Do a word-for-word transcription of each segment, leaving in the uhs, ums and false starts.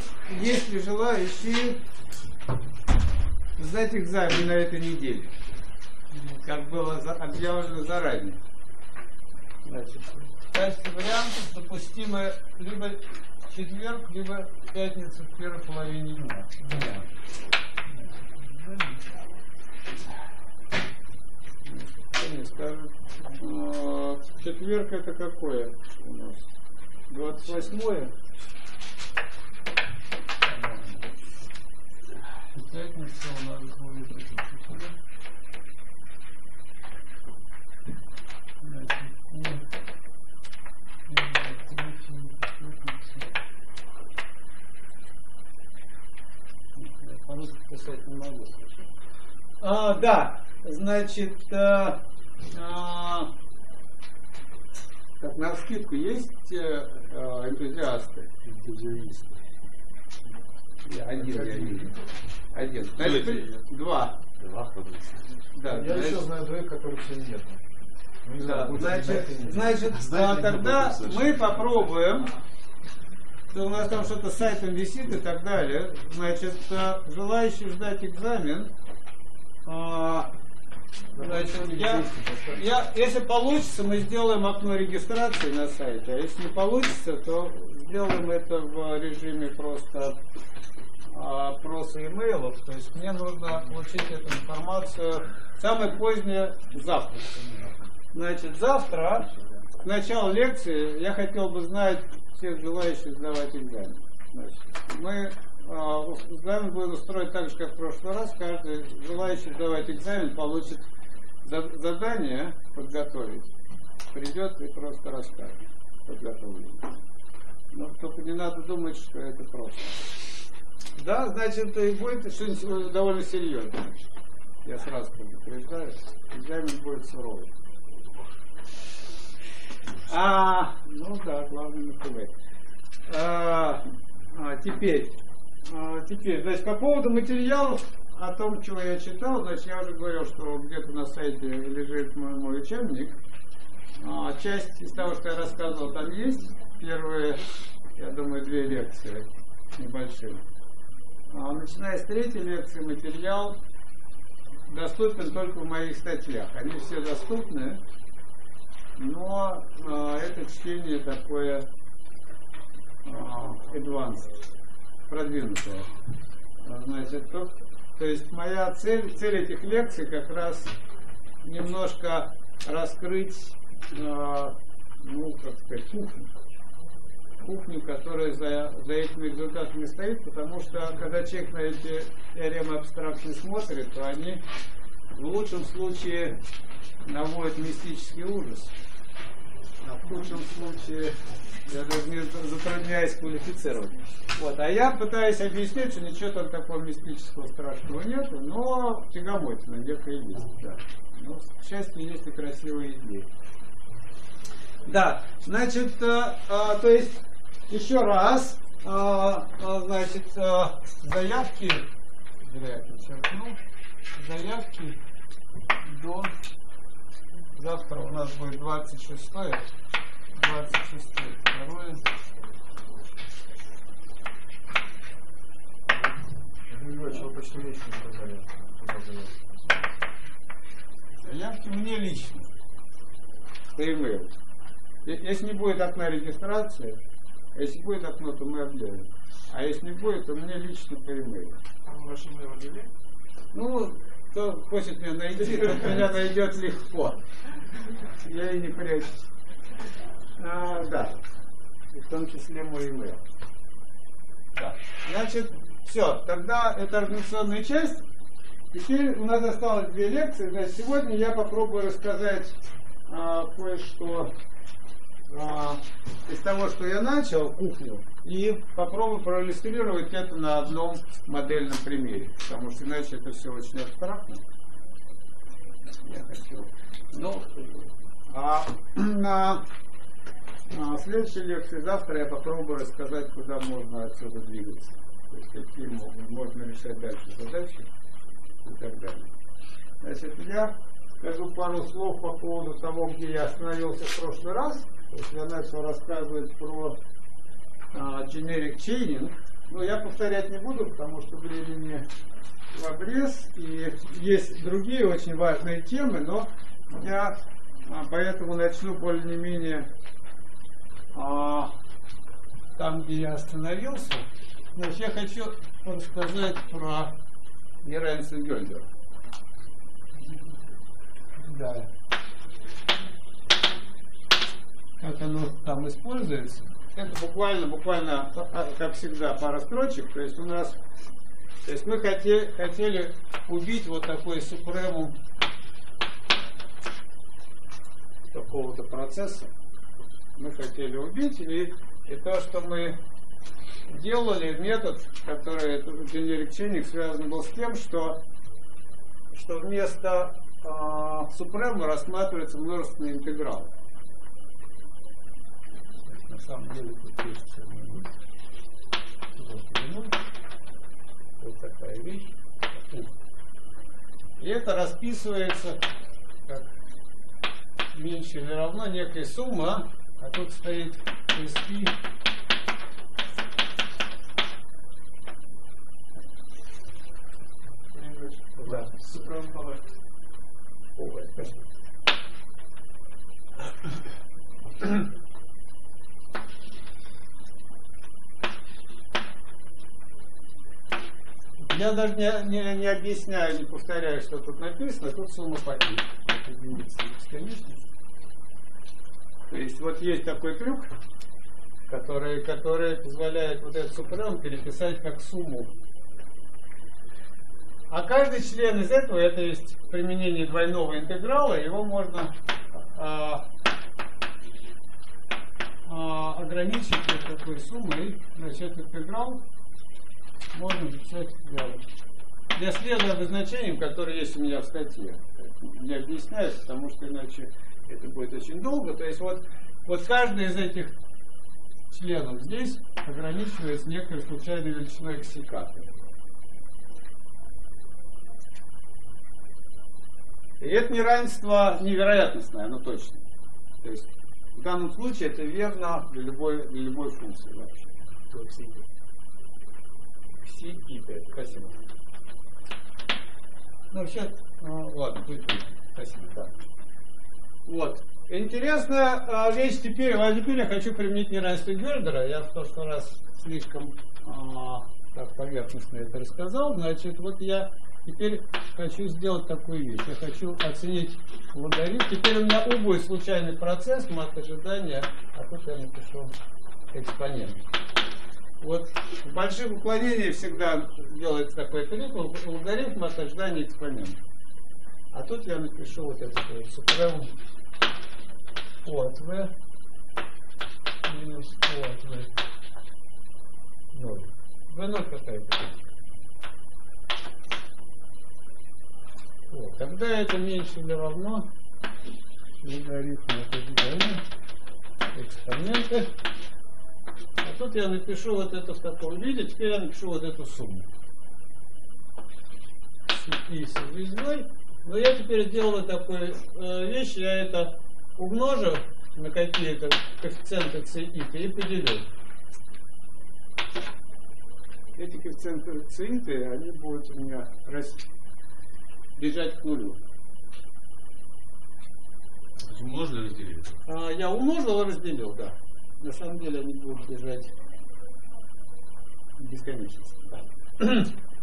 есть ли желающие сдать экзамен на этой неделе, как было объявлено заранее. Значит, в качестве вариантов допустимы либо четверг, либо пятница в первой половине дня. Они скажут, четверг это какое у нас? двадцать восьмое. Пятница у нас будет. По-русски писать не могу. А, да, значит, а, а, так, навскидку есть а, энтузиасты? Энтузиасты. Один, я вижу. Один. Значит, два. Два. Да, я значит, еще знаю двоих, которых сегодня нет. Ну, да, знаю, значит, значит знаете, а, тогда мы попробуем. У нас там что-то с сайтом висит и так далее. Значит, желающие сдать экзамен, а, значит, я, я, если получится, мы сделаем окно регистрации на сайте. А если не получится, то сделаем это в режиме просто опроса имейлов. То есть мне нужно получить эту информацию самое позднее завтра. Значит, завтра, к началу лекции, я хотел бы знать всех желающих сдавать экзамен. Значит, мы э, экзамен будем устроить так же, как в прошлый раз. Каждый желающий сдавать экзамен получит за, задание подготовить. Придет и просто расскажет. Подготовлено. Но только не надо думать, что это просто. Да, значит, и будет что-нибудь довольно серьезное. Я сразу предупреждаю. Экзамен будет суровый. А, ну да, главное не пугать. А, а, теперь, а, теперь, значит, по поводу материалов, о том, чего я читал, значит, я уже говорил, что где-то на сайте лежит мой, мой учебник. А, часть из того, что я рассказывал, там есть. Первые, я думаю, две лекции небольшие. А, начиная с третьей лекции материал доступен только в моих статьях. Они все доступны. Но э, это чтение такое э, advanced, продвинутое. Значит, то, то есть моя цель, цель этих лекций как раз немножко раскрыть, э, ну, как сказать, кухню. Кухню, которая за, за этими результатами стоит, потому что когда человек на эти теоремы абстрактно смотрит, то они в лучшем случае наводят мистический ужас. А в худшем случае я даже не затрудняюсь квалифицировать. Вот. А я пытаюсь объяснить, что ничего там такого мистического страшного нет, но тягомотина где-то и есть. Да. Но, к счастью, есть и красивые идеи. Да, значит, а, а, то есть, еще раз, а, а, значит, а, заявки, заявки до... Завтра у нас будет двадцать шестое, двадцать шестое, второе. Чего почти лично сказали? Заявки мне лично. По e-mail. Если не будет окна регистрации, а если будет окно, то мы объявим. А если не будет, то мне лично по e-mail. А ваш e-mail объявили? Ну, кто хочет меня найти, тот меня найдет легко. Я и не прячусь. А, да. И в том числе мой email. Да. Значит, все. Тогда это организационная часть. Теперь у нас осталось две лекции. Значит, сегодня я попробую рассказать а, кое-что а, из того, что я начал, кухню, и попробую проиллюстрировать это на одном модельном примере, потому что иначе это все очень абстрактно. Я хочу. Ну, а на, на следующей лекции завтра я попробую рассказать, куда можно отсюда двигаться, то есть какие могут, можно решать дальше задачи и так далее. Значит, я скажу пару слов по поводу того, где я остановился в прошлый раз. То есть я начал рассказывать про uh, generic chaining, Но я повторять не буду, потому что времени в обрез. И есть другие очень важные темы, но я поэтому начну более-менее а, там, где я остановился. Значит, я хочу рассказать про неравенство Гёльдера. Да. Как оно там используется. Это буквально, буквально, как всегда, пара строчек. То есть у нас, то есть мы хотели, хотели убить вот такой супремум какого-то процесса. Мы хотели убить, и, и то, что мы делали, метод, который generic chaining связан был с тем, что, что вместо э, супрема рассматривается множественный интеграл. На самом деле тут есть вот такая вещь. И это расписывается как меньше или равно некой сумма, а тут стоит эс пи. Да. Супрем палат. Ой, спасибо. Я даже не, не, не объясняю, не повторяю, что тут написано, тут сумма потерь. Единица бесконечности. То есть вот есть такой трюк, который, который позволяет вот этот супрем переписать как сумму. А каждый член из этого, это есть применение двойного интеграла, его можно а, а, ограничить вот такой суммой. Значит, интеграл можно записать вяло. Я следую обозначениям, которые есть у меня в статье. Не объясняюсь, потому что иначе это будет очень долго. То есть вот, вот каждый из этих членов здесь ограничивается некой случайной величиной ксикаты. И это неравенство невероятностное, оно точно. То есть в данном случае это верно для любой, для любой функции вообще. Ксикиты. Спасибо. Ну, вообще, ну, ладно, пусть будет. Спасибо, да. Вот. Интересная а, вещь теперь. А теперь я хочу применить неравенство Гёльдера. Я в прошлый раз слишком а, так поверхностно это рассказал. Значит, вот я теперь хочу сделать такую вещь. Я хочу оценить логарифм. Теперь у меня У будет случайный процесс, мат ожидания, а тут я напишу экспонент. Вот в больших уклонениях всегда делается такой трюк, логарифм от ожидания экспонента. А тут я напишу вот это вот супрем O от V минус O от V ноль. V ноль какая-то. Вот. Когда это меньше или равно логарифм от ожидания экспонента. А тут я напишу вот это в таком виде, теперь я напишу вот эту сумму. И со звездой. Но я теперь делаю такую э, вещь, я это умножу на какие-то коэффициенты цииты и поделю. Эти коэффициенты цииты, они будут у меня расти, бежать к нулю. Умножил или разделил? А, я умножил и разделил, да. На самом деле они будут бежать бесконечности. Да.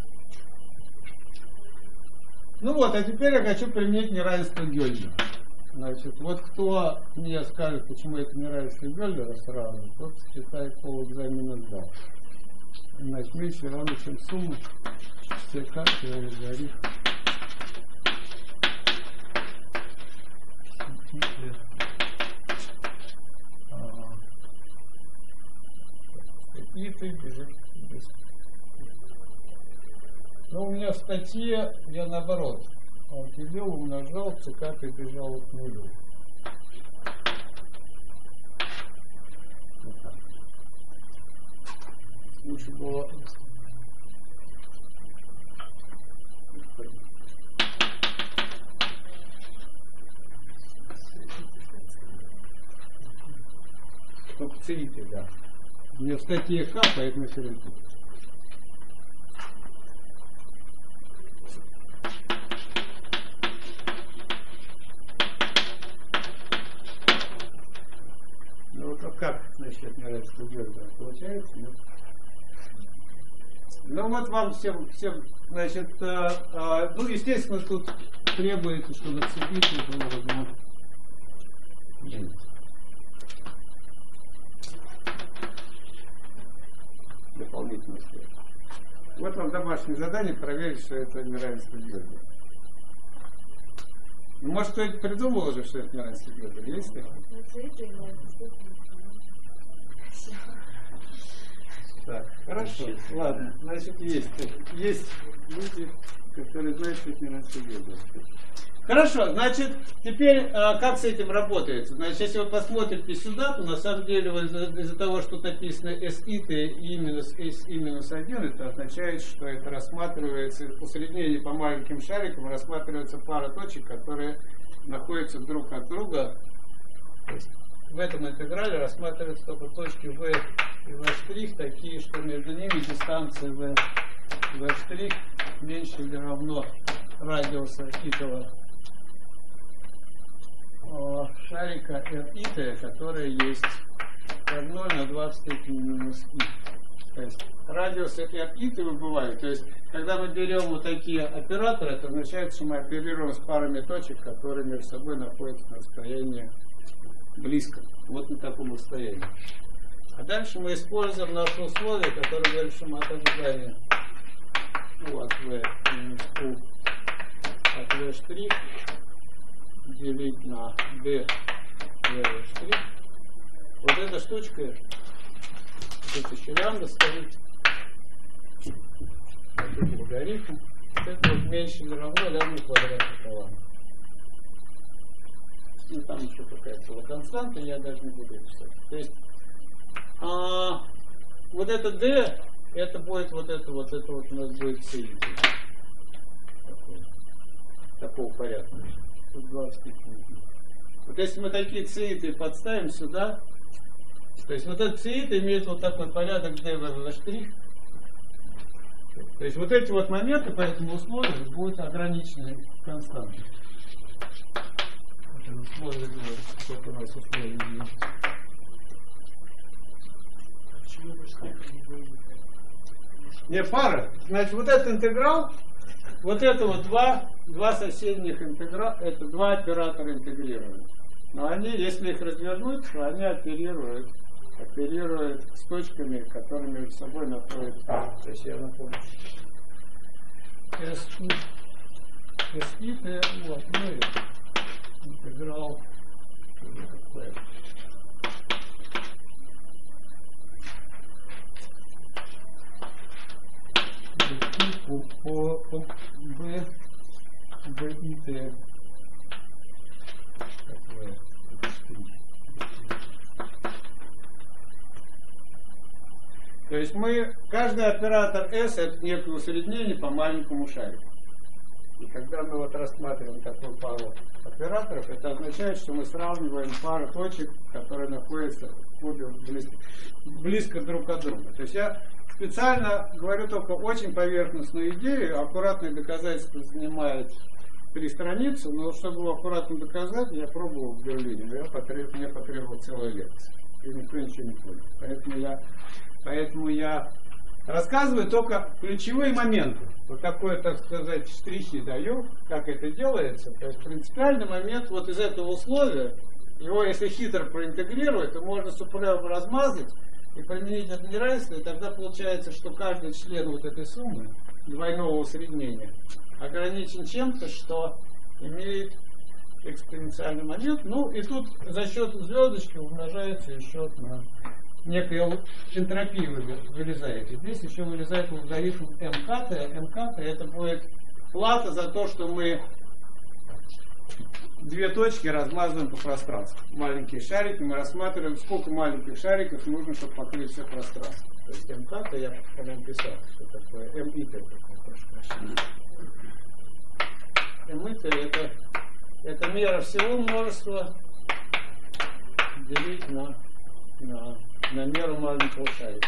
Ну вот, а теперь я хочу применить неравенство Гёльдера. Значит, вот кто мне скажет, почему это неравенство Гёльдера сразу, тот считает полэкзамен сдал. Значит, меньше равно, чем сумма ЦК и логарифм. И ты бежишь без. Но у меня в статье я наоборот делил, умножал, ЦК прибежал к нулю. Вот так. Лучше было. Цииты, да. У меня в статье К, поэтому все равно. насчет неравенства звезд. Получается? Нет? Ну вот вам всем, всем значит, э, э, ну, естественно, тут требуется, чтобы цепиться было возможно. Дополнительно стоит. Вот вам домашнее задание проверить, что это неравенство звезд. Может, кто-нибудь придумал уже, что это неравенство звезд? Есть такое? Так, хорошо, ладно, значит, есть, есть люди, которые знают, что это неравенство звезд. Хорошо, значит, теперь как с этим работает? Значит, если вы посмотрите сюда, то на самом деле из-за того, что написано эс и тэ и минус эс и минус один, это означает, что это рассматривается, усреднение по маленьким шарикам, рассматривается пара точек, которые находятся друг от друга. В этом интеграле рассматриваются только точки v и v' такие, что между ними дистанция v, v' меньше или равно радиуса этого шарика эр и тэ, которое есть эр ноль на два в степени минус и. То есть радиусы эр и тэ выбывают. То есть когда мы берем вот такие операторы, это означает, что мы оперируем с парами точек, которые между собой находятся на расстоянии близко. Вот на таком расстоянии. А дальше мы используем наше условие, которое говорит, что мы от ожидания u от v минус u от v' делить на d v'. Вот эта штучка, тут еще лямбда стоит, вот логарифм, это вот меньше или равно лямбда квадрат пополам. Ну там еще какая-то была константа, я даже не буду писать. То есть а, вот это d, это будет вот это, вот это вот у нас будет c. Такого порядка. двадцать. Вот если мы такие цииты подставим сюда, то есть вот этот циит имеет вот такой порядок d v v'. То есть вот эти вот моменты по этому условию будут ограничены константой. Это условие, сколько у нас условий есть. Не, пара. Значит, вот этот интеграл, вот это вот два, два соседних интеграла, это два оператора интегрируют. Но они, если их развернуть, то они оперируют, оперируют с точками, которые между собой находятся. То есть я напомню. эс и тэ, вот, ну и интеграл. По, по b, b и t. То есть мы, каждый оператор S это некое усреднение по маленькому шарику. И когда мы вот рассматриваем такую пару операторов, это означает, что мы сравниваем пару точек, которые находятся близко, близко друг от друга. То есть я специально говорю только очень поверхностную идею, аккуратное доказательство занимает три страницы, но чтобы его аккуратно доказать, я пробовал в Берлине, но я потреб, мне потребовал целая лекция. И никто ничего не понял. Поэтому я, поэтому я рассказываю только ключевые моменты. Вот такой, так сказать, штрихи даю, как это делается. То есть принципиальный момент вот из этого условия, его если хитро проинтегрировать, то можно супрем размазать и применить это неравенство, и тогда получается, что каждый член вот этой суммы двойного усреднения ограничен чем-то, что имеет экспоненциальный момент. Ну и тут за счет звездочки умножается еще на некую энтропию вылезает. И здесь еще вылезает логарифм МКТ. МКТ это будет плата за то, что мы две точки размазываем по пространству. Маленькие шарики, мы рассматриваем, сколько маленьких шариков нужно, чтобы покрыть все пространство. То есть МКТ, я по-моему писал, что такое МИТ. МИТ это, это мера всего множества делить на, на, на меру маленького шарика.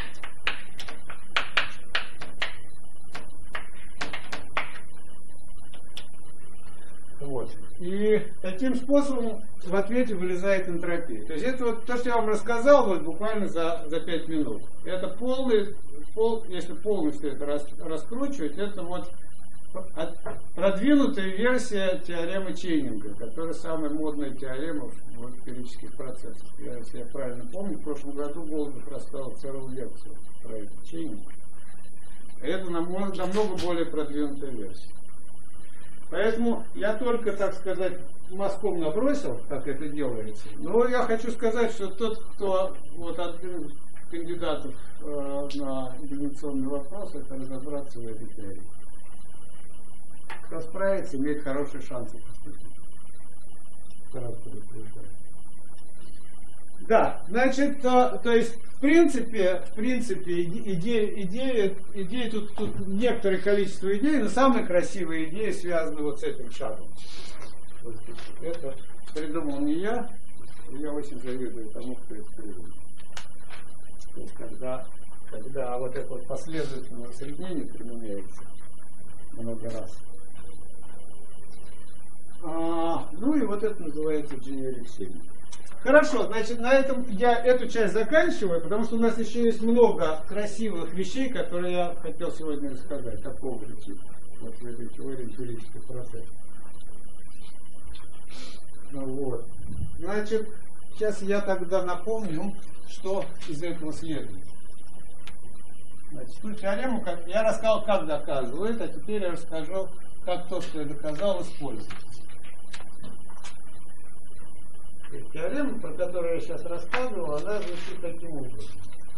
Вот. И таким способом в ответе вылезает энтропия. То есть это вот то, что я вам рассказал, вот буквально за, за пять минут. Это полный, пол, если полностью это рас, раскручивать, это вот от, продвинутая версия теоремы Чейнинга, которая самая модная теорема в эмпирических процессах. Я, если я правильно помню, в прошлом году Голубев рассказал целую лекцию про это Чейнинг. Это намного, намного более продвинутая версия. Поэтому я только, так сказать, мазком набросил, как это делается. Но я хочу сказать, что тот, кто вот один из кандидатов э, на экзаменационный вопрос, это разобраться в этой теории. Кто справится, имеет хорошие шансы поступить. Да, значит, то, то есть в принципе, в принципе идея, идея, идея тут, тут некоторое количество идей, но самая красивая идея связана вот с этим шагом. Вот это придумал не я, я очень завидую тому, кто это придумал. То есть когда, когда вот это вот последовательное усреднение применяется много раз. А, ну и вот это называется generic shading. Хорошо, значит, на этом я эту часть заканчиваю, потому что у нас еще есть много красивых вещей, которые я хотел сегодня рассказать, такого типа, вот в этой теории эмпирических процессов. Ну, вот. Значит, сейчас я тогда напомню, что из этого следует. Значит, ту теорему, как я рассказал, как доказывает, а теперь я расскажу, как то, что я доказал, используется. Теорема, про которую я сейчас рассказывал, она звучит таким образом.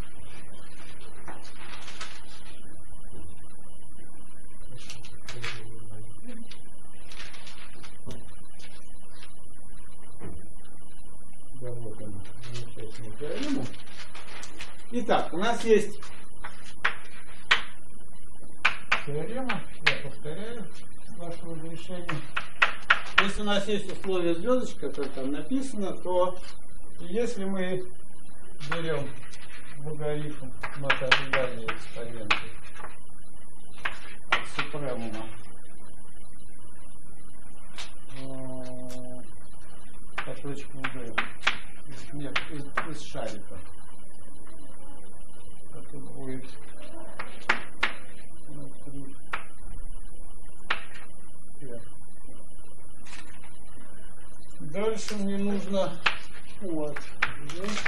Да, вот она, замечательная теорема. Итак, у нас есть теорема, я повторяю, с вашего разрешения. Если у нас есть условие звездочки, которое там написано, то если мы берем логарифм мотодальные экспоненты от супремума по точкам D нет, из, из шарика, это будет внутри R. Дальше мне нужно вот здесь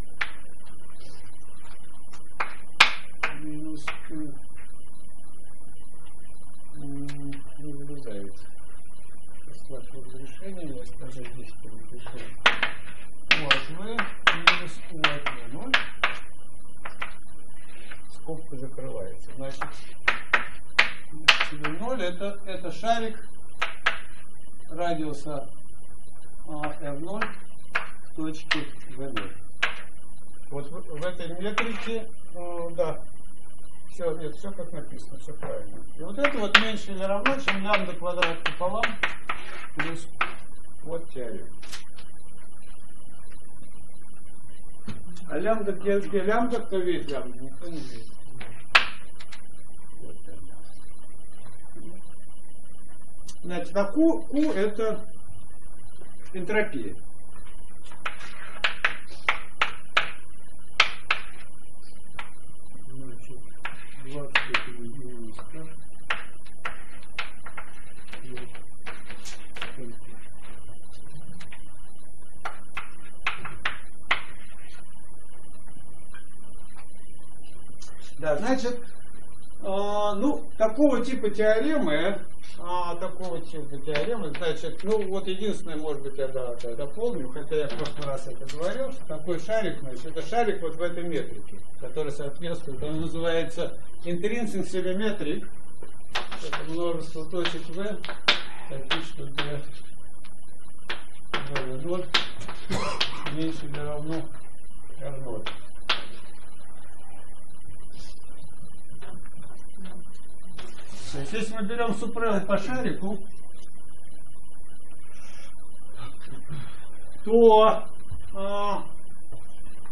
минус U не вылезает. С вашего разрешения я скажу здесь перепишу. У от V минус U от V ноль. Скобка закрывается. Значит, ноль это, это шарик радиуса эр ноль в точке вэ ноль. Вот в, в этой метрике, э, да, все, нет, все как написано, все правильно. И вот это вот меньше или равно, чем лямбда квадрат пополам плюс вот теорема. А лямбда, где, где лямбда, кто видит лямбда? Никто не видит. Вот значит, а Q, Q это энтропия. Значит, двадцать минус К. Да, значит, э, ну, такого типа теоремы, а, такого типа теоремы, значит, ну, вот единственное, может быть, я да, да, дополню, хотя я в прошлый раз это говорил, что такой шарик, значит, это шарик вот в этой метрике, который соответствует, он называется intrinsic symmetric, это множество точек V, такие, что для вэ ноль меньше или равно эр ноль. То есть, если мы берем супрем по шарику, то а,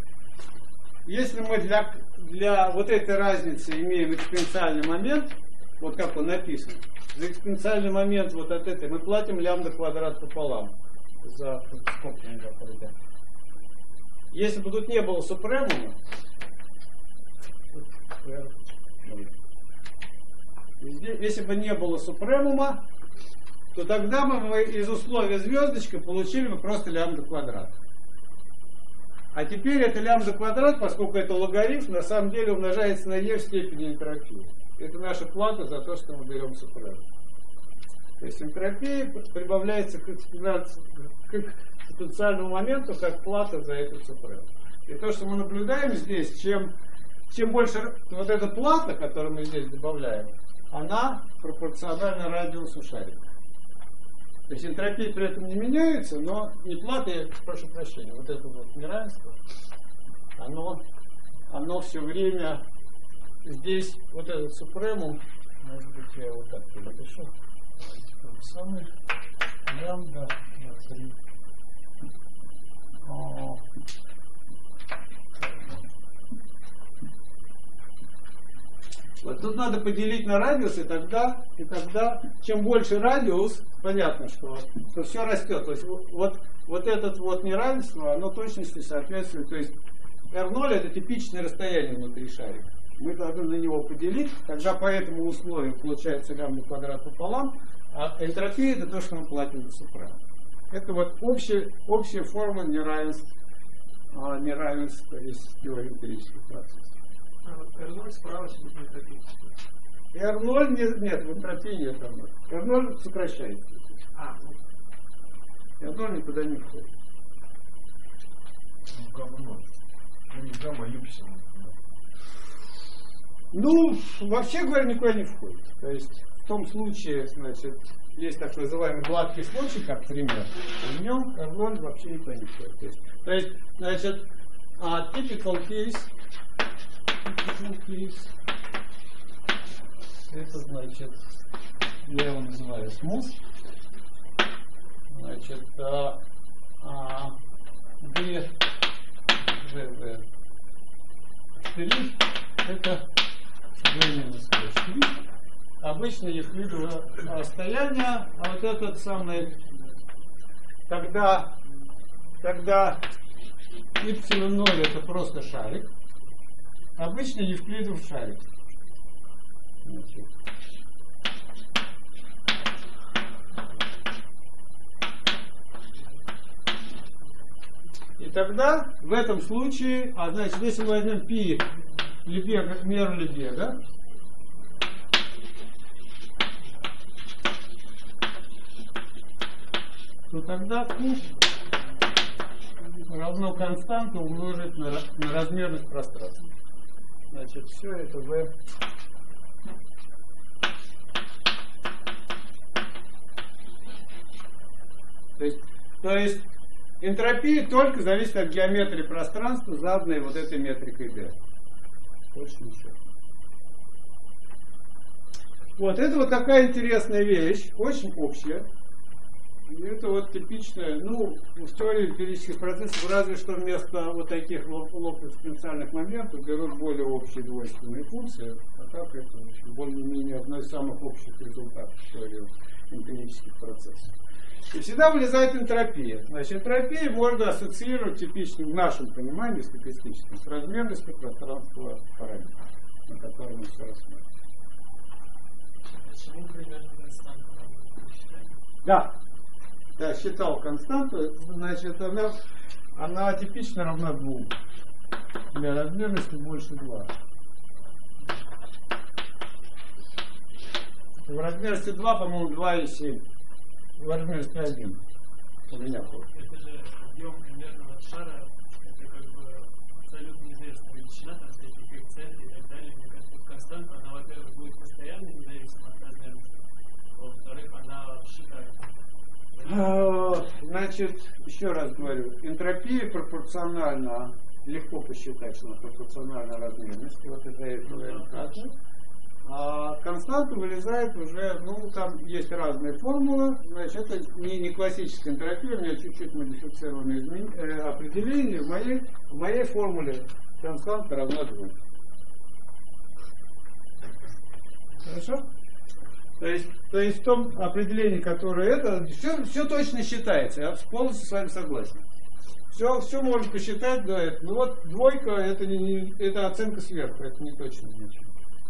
если мы для, для вот этой разницы имеем экспоненциальный момент, вот как он написан, за экспоненциальный момент вот от этой мы платим лямбда квадрат пополам. За сколько не доходит. Если бы тут не было супремума, если бы не было супремума, то тогда бы мы из условия звездочка получили бы просто лямбда квадрат. А теперь это лямбда квадрат, поскольку это логарифм, на самом деле умножается на e в степени энтропии. Это наша плата за то, что мы берем супремум. То есть энтропия прибавляется к экспоненциальному моменту как плата за эту супремум. И то, что мы наблюдаем здесь, чем, чем больше вот эта плата, которую мы здесь добавляем, она пропорциональна радиусу шарика. То есть энтропия при этом не меняется, но не плата, я прошу прощения, вот это вот неравенство, оно, оно все время здесь, вот этот супремум, может быть, я его так перепишу, тот самый лямбда на три. Вот тут надо поделить на радиус, и тогда, и тогда чем больше радиус, понятно, что, что все растет. То есть вот, вот это вот неравенство, оно точности соответствует. То есть эр ноль это типичное расстояние внутри шарика. Мы должны на него поделить, тогда по этому условию получается лямбда квадрат пополам, а энтропия это то, что мы платим за супремум. Это вот общая, общая форма неравенств, а, неравенства из теории эмпирических процессов. А вот эр ноль справа сидит в энтропии. эр ноль нет, нет, в энтропии нет эр ноль. эр ноль сокращается. А, ну. эр ноль никуда не входит. Ну, говно. Ну, не гамма, а юпсилон. Ну, вообще говоря, никуда не входит. То есть, в том случае, значит, есть так называемый гладкий случай, как пример. В нем эр ноль вообще никуда не входит. То есть, то есть значит, uh, typical case, typical case, это значит, я его называю smooth. Значит, uh, uh, D, V, V, три, это V минус V. Обычно евклидово расстояние, а вот этот самый, когда, когда y ноль это просто шарик, обычно евклидов шарик. Значит. И тогда в этом случае, а значит, если мы возьмем π Лебега, меру Лебега, то тогда Q равно константу умножить на, на размерность пространства. Значит, все это V. То есть, то есть энтропия только зависит от геометрии пространства, заданной вот этой метрикой D. Больше ничего. Вот, это вот такая интересная вещь, очень общая. И это вот типичная, ну, в теории эмпирических процессов, разве что вместо вот таких лоп-экспоненциальных моментов берут более общие двойственные функции, а так это более-менее одно из самых общих результатов теории эмпирических процессов. И всегда вылезает энтропия. Значит, энтропию можно ассоциировать типично в нашем понимании статистическом с размерностью пространства параметров, на котором мы все рассмотрим. Почему примерно константа? Да. Я считал константу, значит, она, она типично равна двум. Для размерности больше два. В размерности два, по-моему, два и семь. В размерности один. У меня это же объем примерного шара, это как бы абсолютно неизвестная величина, там всякие коэффициенты и так далее. Мне кажется, константа, она, во-первых, будет постоянной, независимо от размерности, а во-вторых, она считается. Значит, еще раз говорю, энтропия пропорциональна, легко посчитать, что она пропорциональна размерности, вот это я говорю. А константа вылезает уже, ну, там есть разные формулы, значит, это не, не классическая энтропия, у меня чуть-чуть модифицированное измен... э, определение. В моей, в моей формуле константа равна двум. Хорошо? То есть, то есть в том определении, которое это, все, все точно считается. Я полностью с вами согласен. Все, все можно посчитать до этого. Ну вот двойка это, не, не, это оценка сверху, это не точно значит.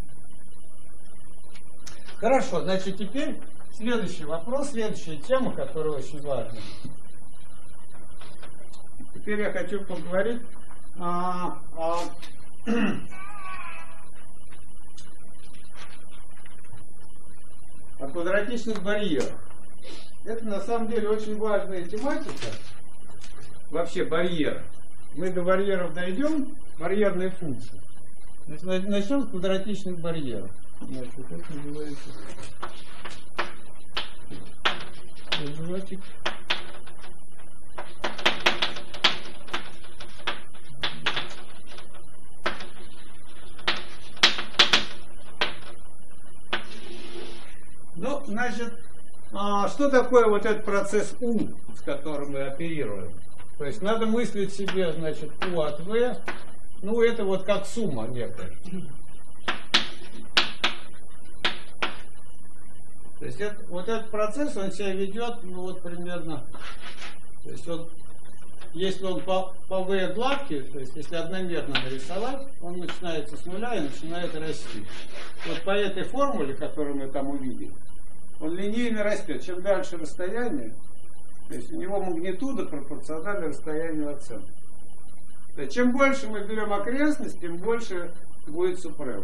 Хорошо, значит теперь следующий вопрос, следующая тема, которая очень важна. Теперь я хочу поговорить о, о, о квадратичных барьерах. Это на самом деле очень важная тематика. Вообще барьер. Мы до барьеров дойдем, барьерные функции. Значит, начнем с квадратичных барьеров. Значит, это называется квадратик. Ну, значит, а что такое вот этот процесс У, с которым мы оперируем? То есть надо мыслить себе, значит, U от V, ну это вот как сумма некая. То есть это, вот этот процесс, он себя ведет, ну вот примерно, то есть он, если он по, по V гладкий, то есть если одномерно нарисовать, он начинается с нуля и начинает расти. Вот по этой формуле, которую мы там увидели, он линейно растет. Чем дальше расстояние, то есть у него магнитуда пропорциональна расстоянию от центра. То есть чем больше мы берем окрестность, тем больше будет супрема.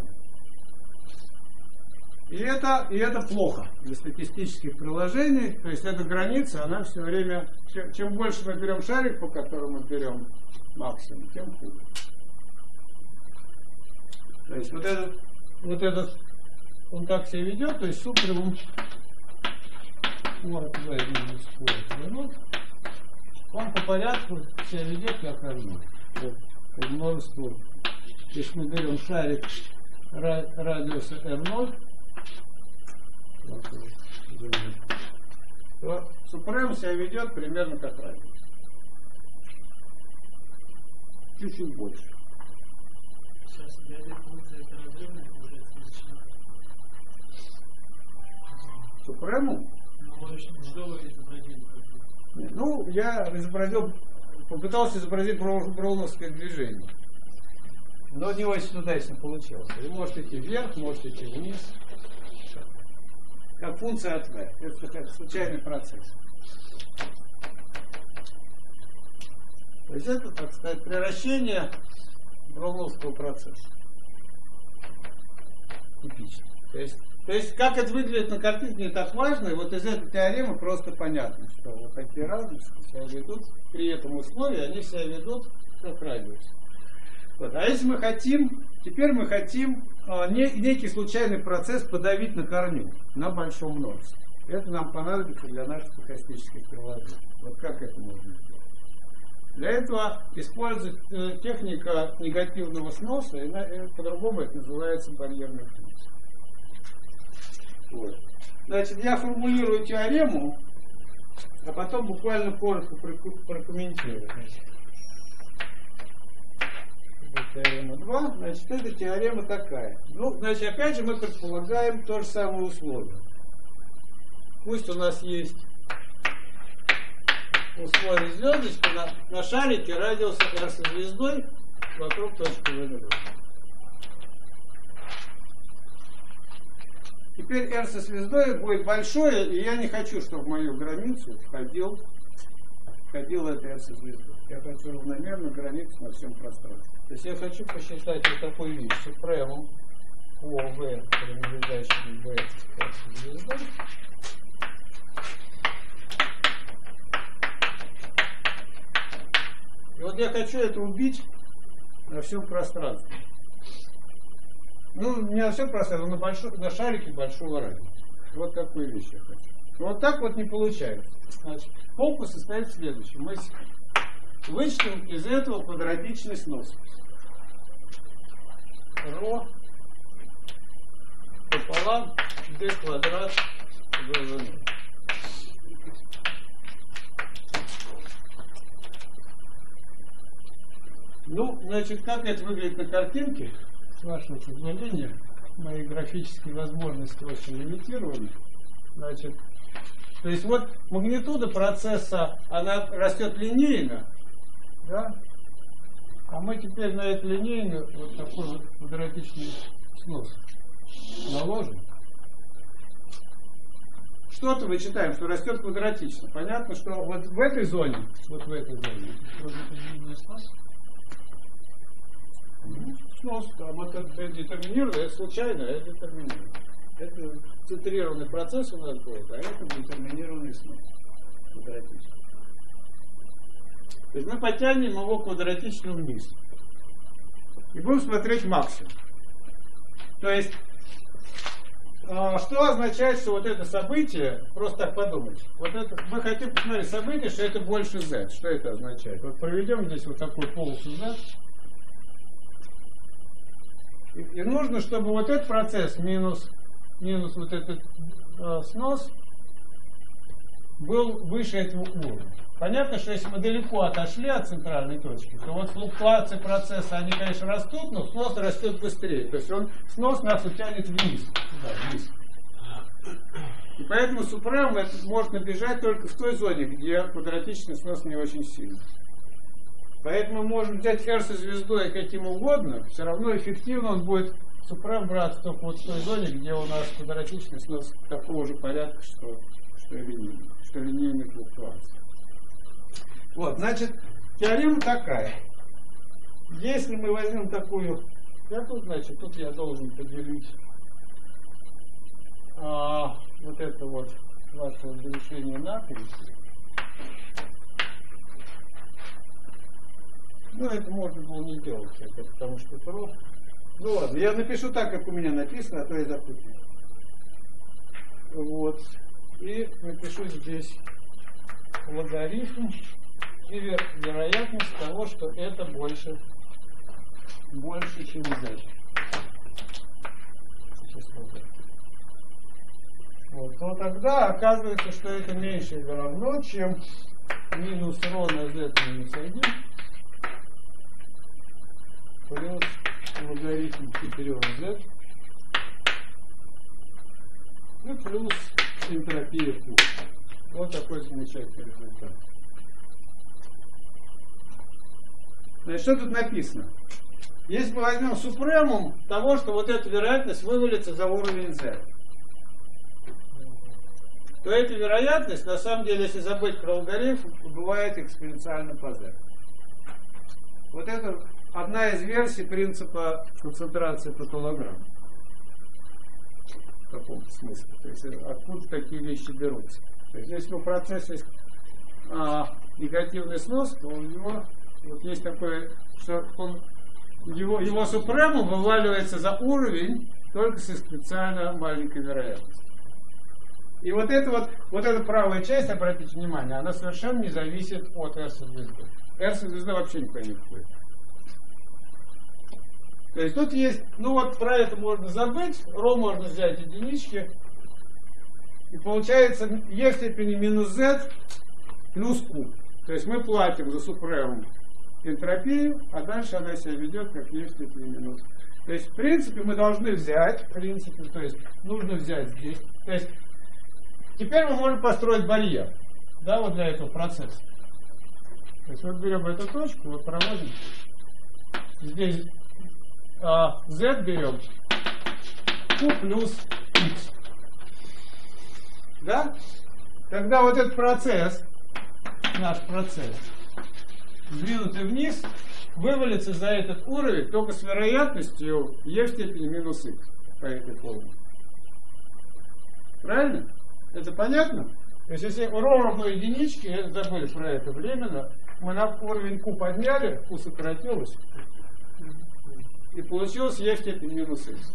И это, и это плохо для статистических приложений. То есть эта граница, она все время... Чем, чем больше мы берем шарик, по которому мы берем максимум, тем хуже. То есть вот этот, вот этот он так себя ведет, то есть супремум может V минус Q, он по порядку себя ведет как равно. Вот, множество. Если мы берем шарик радиуса эр ноль, то супрем себя ведет примерно как радиус. Чуть-чуть больше. Сейчас для этой функции это разрывная получается величина. Супрему? Ну, что вы изобразили? Ну, я изобразил, попытался изобразить броуновское движение. Но не очень удачно получилось. Вы можете идти вверх, можете идти вниз. Как функция от V. Это как случайный процесс. То есть это, так сказать, превращение броуновского процесса. Типично. То есть, то есть, как это выглядит на картинке, не так важно. И вот из этой теоремы просто понятно, что вот такие радиусы себя ведут при этом условии, они себя ведут как радиус. Вот. А если мы хотим, теперь мы хотим а, не, некий случайный процесс подавить на корню, на большом множестве. Это нам понадобится для наших стохастических приложений. Вот как это можно сделать? Для этого используется э, техника негативного сноса, и, и по-другому это называется барьерной функцией. Вот. Значит, я формулирую теорему, а потом буквально коротко прокомментирую. Теорема два, значит, это теорема такая. Ну, значит, опять же мы предполагаем то же самое условие. Пусть у нас есть условие звездочки на, на шарике радиуса R со звездой вокруг точки V. Теперь R со звездой будет большое, и я не хочу, чтобы в мою границу входил, входил это R со звездой. Я хочу равномерную границу на всем пространстве. То есть я хочу посчитать вот такую вещь. Супремум по V, принадлежащему B R со звездой. И вот я хочу это убить на всем пространстве. Ну, не на всем пространстве, но на, большой, на шарике большого радиуса. Вот такую вещь я хочу. Но вот так вот не получается. Значит, фокус состоит в следующем. Мы вычтем из этого квадратичный снос. Ро пополам d квадрат v. Ну, значит, как это выглядит на картинке, с вашего позволения, мои графические возможности очень лимитированы. Значит, то есть вот магнитуда процесса, она растет линейно, да? А мы теперь на эту линейную вот такой вот квадратичный снос наложим. Что-то вычитаем, что растет квадратично. Понятно, что вот в этой зоне, вот в этой зоне, снос, снос, там это детерминировано, это случайно, это детерминировано. Это центрированный процесс у нас будет, а это детерминированный снос квадратичный. То есть мы потянем его квадратично вниз. И будем смотреть максимум. То есть, э, что означает, что вот это событие, просто так подумать, вот это, мы хотим посмотреть событие, что это больше z. Что это означает? Вот проведем здесь вот такую полосу z. И, и нужно, чтобы вот этот процесс минус, минус вот этот э, снос был выше этого уровня. Понятно, что если мы далеко отошли от центральной точки, то вот флуктуации процесса, они, конечно, растут, но снос растет быстрее. То есть он, снос нас утянет вниз. Сюда, вниз. И поэтому супрем может набежать только в той зоне, где квадратичный снос не очень сильный. Поэтому мы можем взять R со звездой каким угодно, все равно эффективно он будет супрем браться только вот в той зоне, где у нас квадратичный снос такого же порядка, что, что и линейный, что линейная флуктуация. Вот, значит, теорема такая. Если мы возьмем такую, как тут, значит, тут я должен поделить а, вот это вот ваше разрешение на три. Ну, это можно было не делать, это, потому что это ровно. Ну ладно, я напишу так, как у меня написано, а то я запутаю. Вот. И напишу здесь логарифм и вероятность того, что это больше, больше, чем z. Вот. Но тогда оказывается, что это меньше или равно, чем минус ρ на z минус один плюс логарифм четыре z и плюс энтропия Q. Вот такой замечательный результат. Значит, что тут написано? Если мы возьмем супремум того, что вот эта вероятность вывалится за уровень z, то эта вероятность, на самом деле, если забыть про логарифм, бывает экспоненциально по z. Вот это одна из версий принципа концентрации патолограмм. В каком-то смысле. То есть откуда такие вещи берутся. То есть если у процесса есть а, негативный снос, то у него вот есть такое, что он, его, его супремум вываливается за уровень только с специально маленькой вероятностью. И вот эта вот, вот эта правая часть, обратите внимание, она совершенно не зависит от R со звезды. R со звезды вообще никуда не входит. То есть тут есть, ну вот про это можно забыть, ρ можно взять единички, и получается e в степени минус z плюс q. То есть мы платим за супремум энтропию, а дальше она себя ведет как e в степени минус. То есть в принципе мы должны взять, в принципе, то есть нужно взять здесь. То есть теперь мы можем построить барьер, да, вот для этого процесса. То есть вот берем эту точку, вот проводим здесь. А, z берем q плюс x. Да? Тогда вот этот процесс, наш процесс, сдвинутый вниз, вывалится за этот уровень только с вероятностью e в степени минус x по этой формуле. Правильно? Это понятно? То есть если ρ равно единичке, забыли про это временно, мы на уровень q подняли, q сократилось, и получилось e в степени минус x.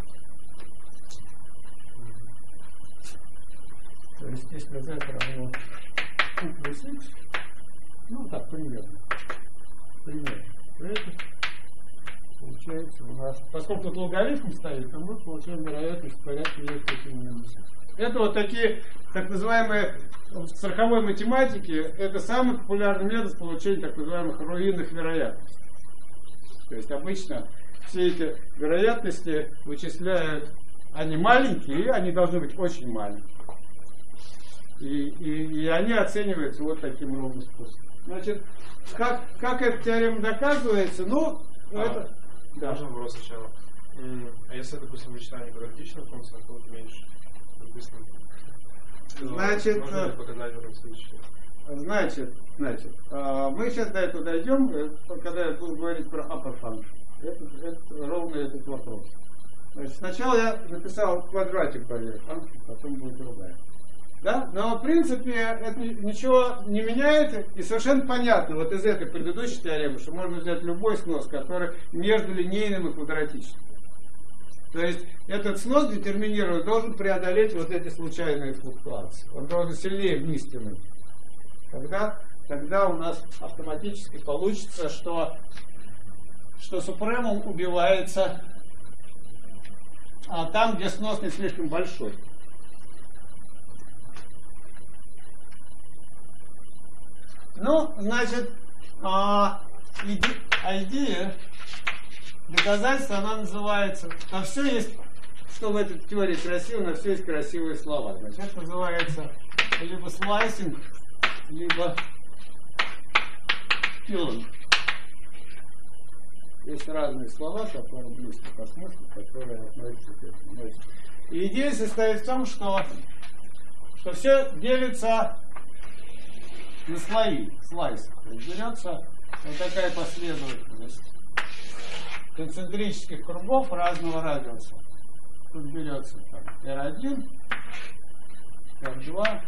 То есть если z равно q плюс x, ну так примерно, примерно, это получается у нас, поскольку тут логарифм стоит, то мы получаем вероятность в порядке e в степени минус x. Это вот такие, так называемые, в цирковой математике, это самый популярный метод получения так называемых руинных вероятностей. То есть обычно все эти вероятности вычисляют, они маленькие, они должны быть очень маленькие. И, и, и они оцениваются вот таким ровным способом. Значит, как, как эта теорема доказывается, ну, а, это... Да. Можно вопрос сначала? А если, допустим, вычитание квадратичных функций, то будет меньше? Допустим, значит, можно ли показать в этом случае? Значит, значит, мы сейчас до этого дойдем, когда я буду говорить про upper function. Это, это ровно этот вопрос. Значит, сначала я написал квадратик barrier function, потом будет другая. Да? Но в принципе это ничего не меняет, и совершенно понятно вот из этой предыдущей теоремы, что можно взять любой снос, который между линейным и квадратичным. То есть этот снос детерминированный должен преодолеть вот эти случайные флуктуации. Он должен сильнее вниз тянуть. Тогда, тогда у нас автоматически получится, что, что супремум убивается а там, где снос не слишком большой. Ну, значит, а, иде, идея, доказательство, она называется, на все есть, что в этой теории красиво, на все есть красивые слова. Значит, это называется либо слайсинг, либо пилинг. Есть разные слова, которые близки по смыслу, которые относятся к этому. И идея состоит в том, что, что все делится на слои, слайсы. Берется вот такая последовательность концентрических кругов разного радиуса. Тут берется там, эр один, эр два,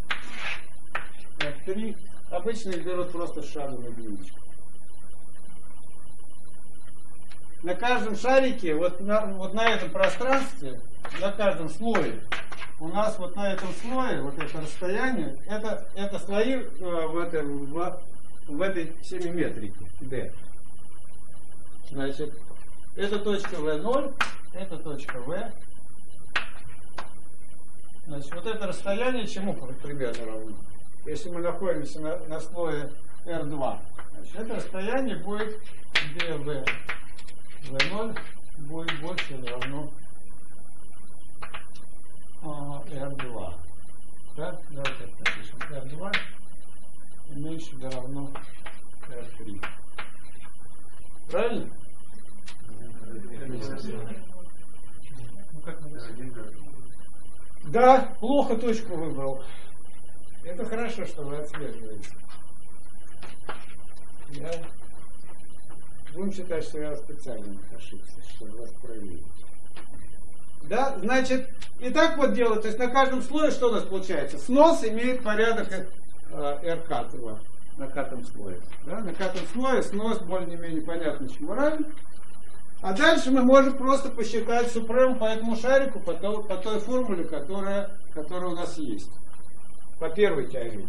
эр три. Обычно их берут просто с шагом единичку. На каждом шарике, вот на, вот на этом пространстве, на каждом слое, у нас вот на этом слое, вот это расстояние, это, это слои э, в, этой, в, в этой семиметрике D. Значит, это точка вэ ноль, это точка V. Значит, вот это расстояние чему примерно равно? Если мы находимся на, на слое эр два, значит, это расстояние будет дэ вэ вэ ноль будет больше или равно эр два. Да? Давайте так напишем. эр два и меньше или равно эр три. Правильно? Ну, как да, плохо точку выбрал. Это хорошо, что вы отслеживаете. Я... Будем считать, что я специально ошибся, чтобы вас проверить. Да, значит, и так вот делать. То есть на каждом слое что у нас получается? Снос имеет порядок эр катова на катом слое. Да? На катом слое снос более-менее понятно, чему равен. А дальше мы можем просто посчитать супрем по этому шарику, по той, по той формуле, которая, которая у нас есть. По первой теореме.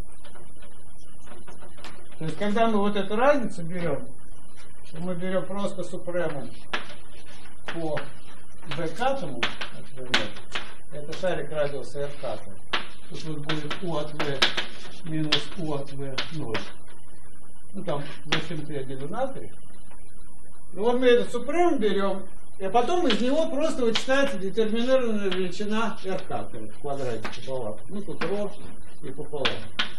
То есть, когда мы вот эту разницу берем, мы берем просто супремум по b-катому, например, это шарик радиуса r ката. Тут вот будет u от v минус u от v ноль. Ну там зачем-то я делю на три. Ну вот мы этот супремум берем, и потом из него просто вычитается детерминированная величина r ката в квадрате пополам. Ну тут ρ и пополам.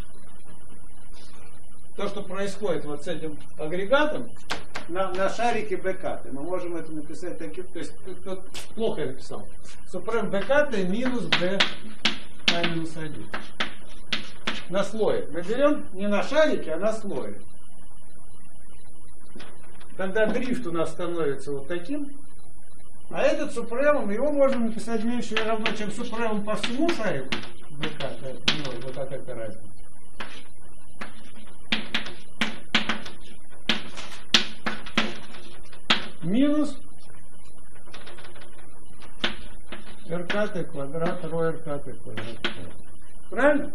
То, что происходит вот с этим агрегатом на, на шарике b-каты, мы можем это написать таким, то есть тут, тут плохо я написал. Супрем b-каты минус b на минус один. На слое. Мы берем не на шарике, а на слое. Тогда дрифт у нас становится вот таким. А этот супремум, его можно написать меньше или равно, чем супремум по всему шарику b-каты. Вот от этой разницы. Минус r-катый квадрат, ρ r-катый квадрат. Правильно?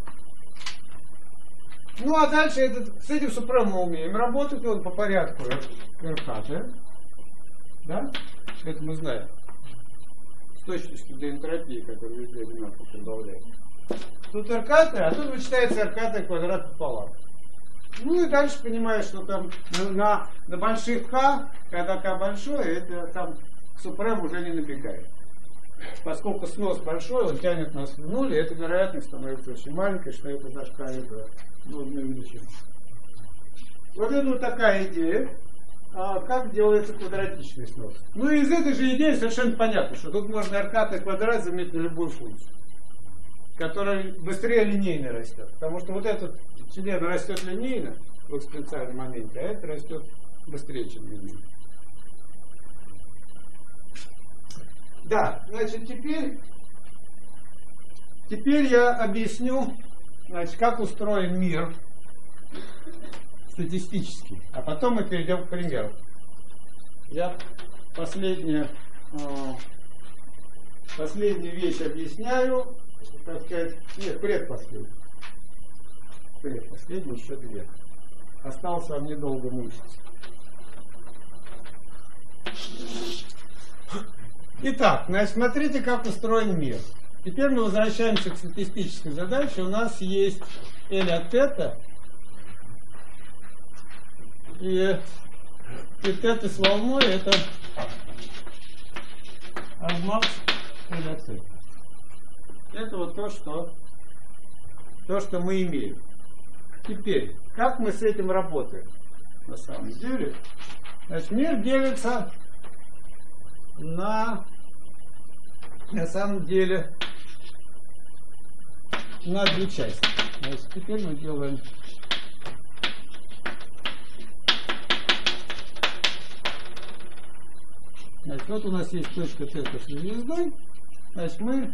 Ну а дальше этот, с этим супремумом мы умеем работать, он по порядку r-катый. Да? Это мы знаем. С точностью до энтропии, которая везде одинаково прибавляет. Тут r-катый, а тут вычитается r-катый квадрат пополам. Ну и дальше понимаешь, что там на, на больших К, когда К большое, это там супрем уже не набегает. Поскольку снос большой, он тянет нас в нуль, и эта вероятность становится очень маленькой, что это зашкаливает нульную величину. Вот это вот такая идея, а как делается квадратичный снос. Ну и из этой же идеи совершенно понятно, что тут можно аркадный квадрат заменить на любую функцию, которая быстрее линейно растет. Потому что вот этот член растет линейно в экспоненциальном моменте, а это растет быстрее, чем линейно. Да, значит, теперь, теперь я объясню, значит, как устроен мир статистически. А потом мы перейдем к примеру. Я последнюю, последнюю вещь объясняю, так сказать, нет, предпоследнюю. Предпоследнюю, еще две. Осталось вам недолго мучиться. Итак, значит, смотрите, как устроен мир. Теперь мы возвращаемся к статистической задаче. У нас есть L от θ и, и θ с волной это аргмакс L от θ. Это вот то, что, то, что мы имеем. Теперь, как мы с этим работаем? На самом деле, значит, мир делится на, на самом деле на две части. Значит, теперь мы делаем значит, вот у нас есть точка θ с звездой. Значит, мы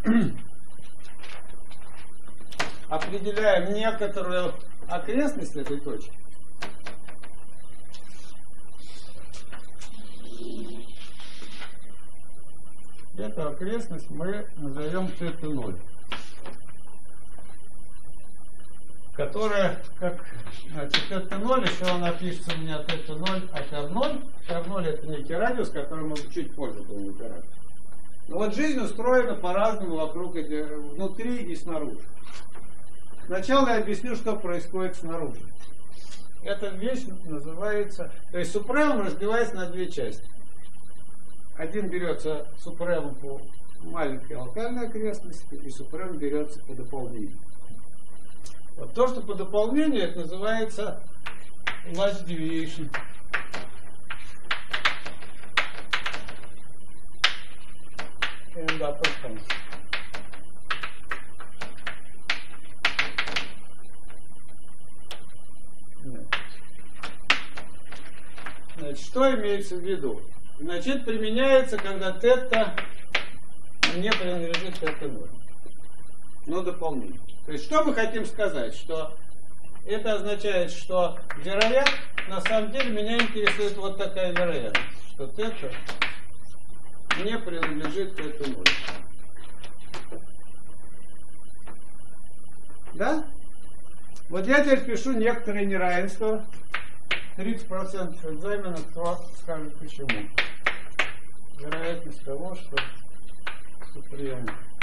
определяем некоторую окрестность этой точки. Эту окрестность мы назовем θ ноль, которая, как, значит, θ ноль, еще она пишется у меня θ ноль от эр ноль. эр ноль это некий радиус, который мы чуть позже будем выбирать. Но вот жизнь устроена по-разному вокруг, внутри и снаружи. Сначала я объясню, что происходит снаружи. Эта вещь называется, то есть супремум разбивается на две части. Один берется супремум по маленькой локальной окрестности, и супремум берется по дополнению. Вот то, что по дополнению, это называется large deviation. And upper function. Значит, что имеется в виду? Значит, применяется, когда θ не принадлежит θ ноль. Но дополнительно. То есть, что мы хотим сказать? Что это означает, что вероятно, на самом деле, меня интересует вот такая вероятность, что θ не принадлежит θ ноль. Да? Вот я теперь пишу некоторые неравенства. тридцать процентов экзамена, кто скажет почему. Вероятность того, что супрем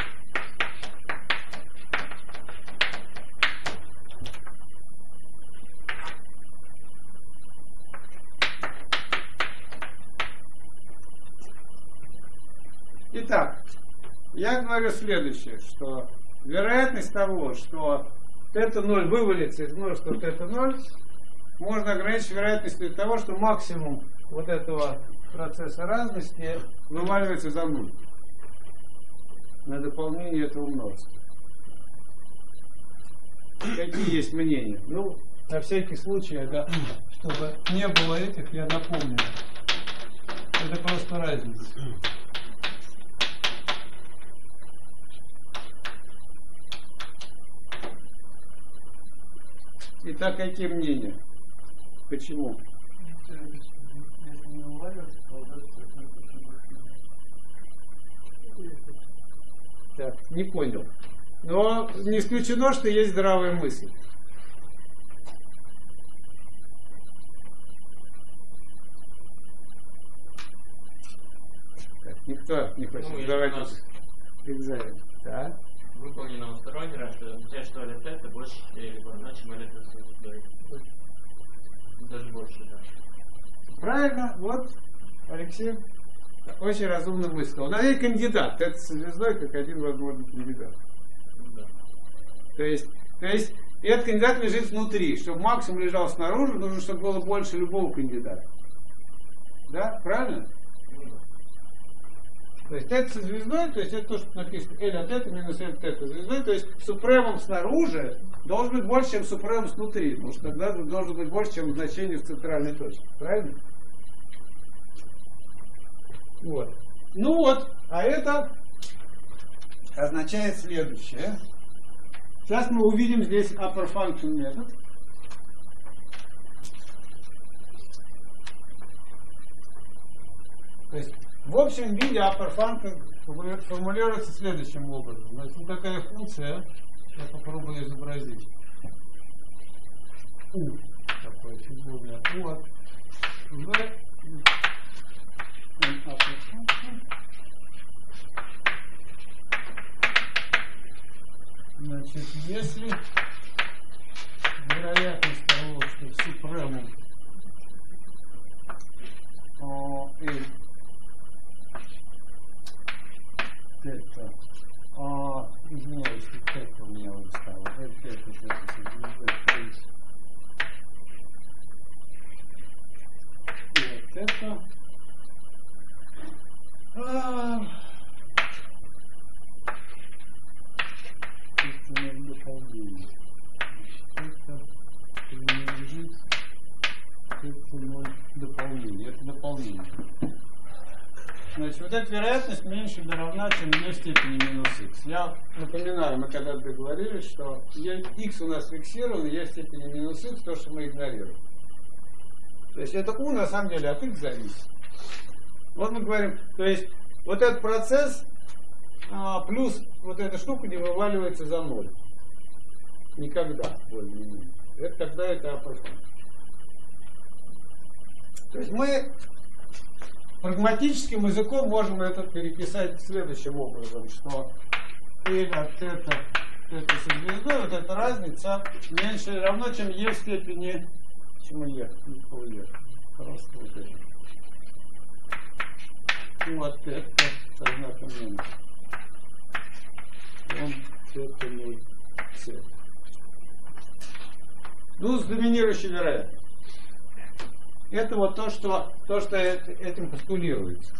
Итак, я говорю следующее, что вероятность того, что θ ноль вывалится из множества θ ноль, можно ограничить вероятностью того, что максимум вот этого процесса разности вываливается за нуль на дополнение этого множества. Какие есть мнения? Ну, на всякий случай, да, чтобы не было этих, я напомню. Это просто разница. Итак, какие мнения? Почему? Так, не понял. Но не исключено, что есть здравая мысль. Так, никто не хочет ну, сдавать нас... экзамен. Да? выполненного второй раз, то означает, что L θ больше либо равно, чем L θ. Даже больше, да. Правильно, вот, Алексей очень разумно высказал. Но это кандидат, это со звездой как один возможный кандидат. Да. То есть, то есть этот кандидат лежит внутри. Чтобы максимум лежал снаружи, нужно, чтобы было больше любого кандидата. Да? Правильно? То есть это со звездой, то есть это то, что написано L от θ минус L θ звездой, то есть супремум снаружи должен быть больше, чем супремум снутри, потому что тогда должен быть больше, чем значение в центральной точке. Правильно? Вот. Ну вот, а это означает следующее. Сейчас мы увидим здесь upper function метод. То есть в общем виде upper function формулируется следующим образом. Значит, вот такая функция, я попробую изобразить. U. Такое фигурное U от V. Значит, если вероятность того, что супремум L θ, а, извиняюсь, θ у меня уже стало, L θ, и вот это. А, это дополнение. Это принадлежит, это ноль дополнение. Это дополнение. Значит, вот эта вероятность меньше или равна, чем e в степени минус x. Я напоминаю, мы когда-то договорились, что x у нас фиксирован, e в степени минус x, то, что мы игнорируем. То есть это u на самом деле от x зависит. Вот мы говорим, то есть вот этот процесс а, плюс вот эта штука не вываливается за ноль. Никогда, более-менее. Это когда это upper function. То есть мы прагматическим языком можем это переписать следующим образом, что L от θ, θ со звездой, вот эта разница меньше или равно, чем e в степени, чем e, не по e. Просто вот это. Вот это со знаком минус. Он это ноль c. Ну, с доминирующей вероятностью. Это вот то, что, то, что этим постулируется.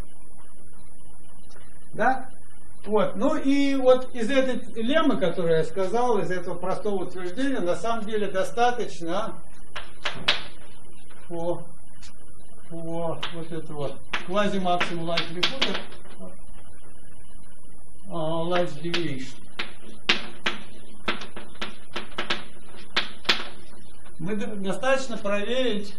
Да? Вот. Ну и вот из этой леммы, которую я сказал, из этого простого утверждения, на самом деле достаточно по, по вот этого quasi-maximum likelihood uh, large deviation. Мы достаточно проверить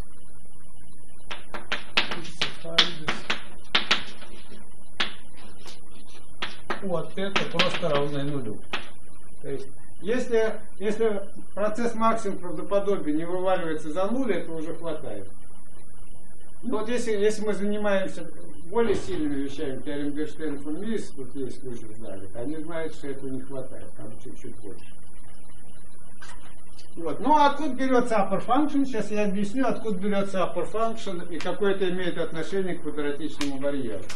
вот это просто равное нулю. То есть, если, если процесс максимум правдоподобия не вываливается за нуль, этого уже хватает. Но вот если, если мы занимаемся более сильными вещами, теорем Герштейна фон Миses, вот есть люди знали, они знают, что этого не хватает, там чуть-чуть больше. Вот. Ну а откуда берется upper function? Сейчас я объясню, откуда берется upper function и какое это имеет отношение к квадратичному барьеру.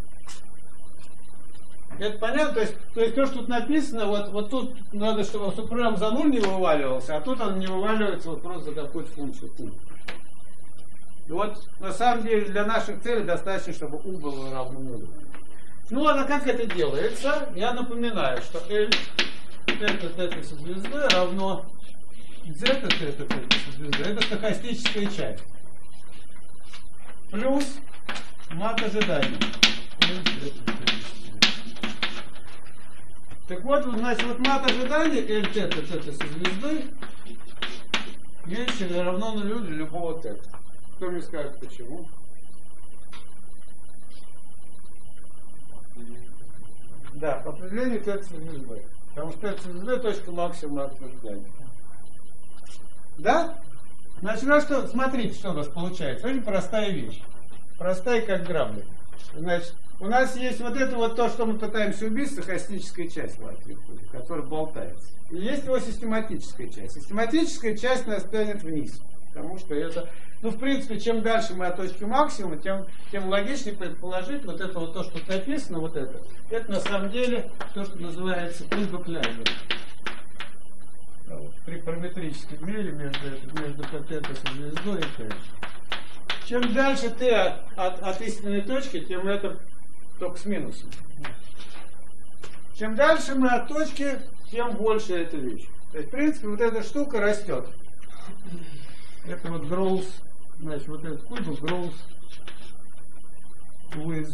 Это понятно? То есть, то есть то, что тут написано, вот, вот тут надо, чтобы супрем за нуль не вываливался, а тут он не вываливается вот просто за какую-то функцию u. Вот на самом деле для наших целей достаточно, чтобы u было равно нулю. Ну ладно, как это делается? Я напоминаю, что L это, это со звездой равно z это, это, это со звездой. Это стохастическая часть. Плюс мат ожидания. Так вот, значит, вот мат ожидания L θ, θ со звездой меньше или равно нулю для любого θ. Кто мне скажет, почему? Да, по определению θ со звездой. Потому что θ со звездой точка максимума от ожидания. Да? Значит, ну что, смотрите, что у нас получается. Очень простая вещь. Простая, как грабли. Значит, у нас есть вот это вот то, что мы пытаемся убить, стохастическая часть в амплитуде, которая болтается. И есть его систематическая часть. Систематическая часть нас тянет вниз. Потому что это, ну, в принципе, чем дальше мы от точки максимума, тем, тем логичнее предположить вот это вот то, что тут написано, вот это. Это на самом деле то, что называется Kullback-Leibler. Вот, при параметрическом мере между, между катетосом и звездой и Т. Чем дальше Т от, от, от истинной точки, тем это только с минусом. Чем дальше мы от точки, тем больше эта вещь. То есть, в принципе, вот эта штука растет. Это вот growth, значит, вот этот Kullback growth with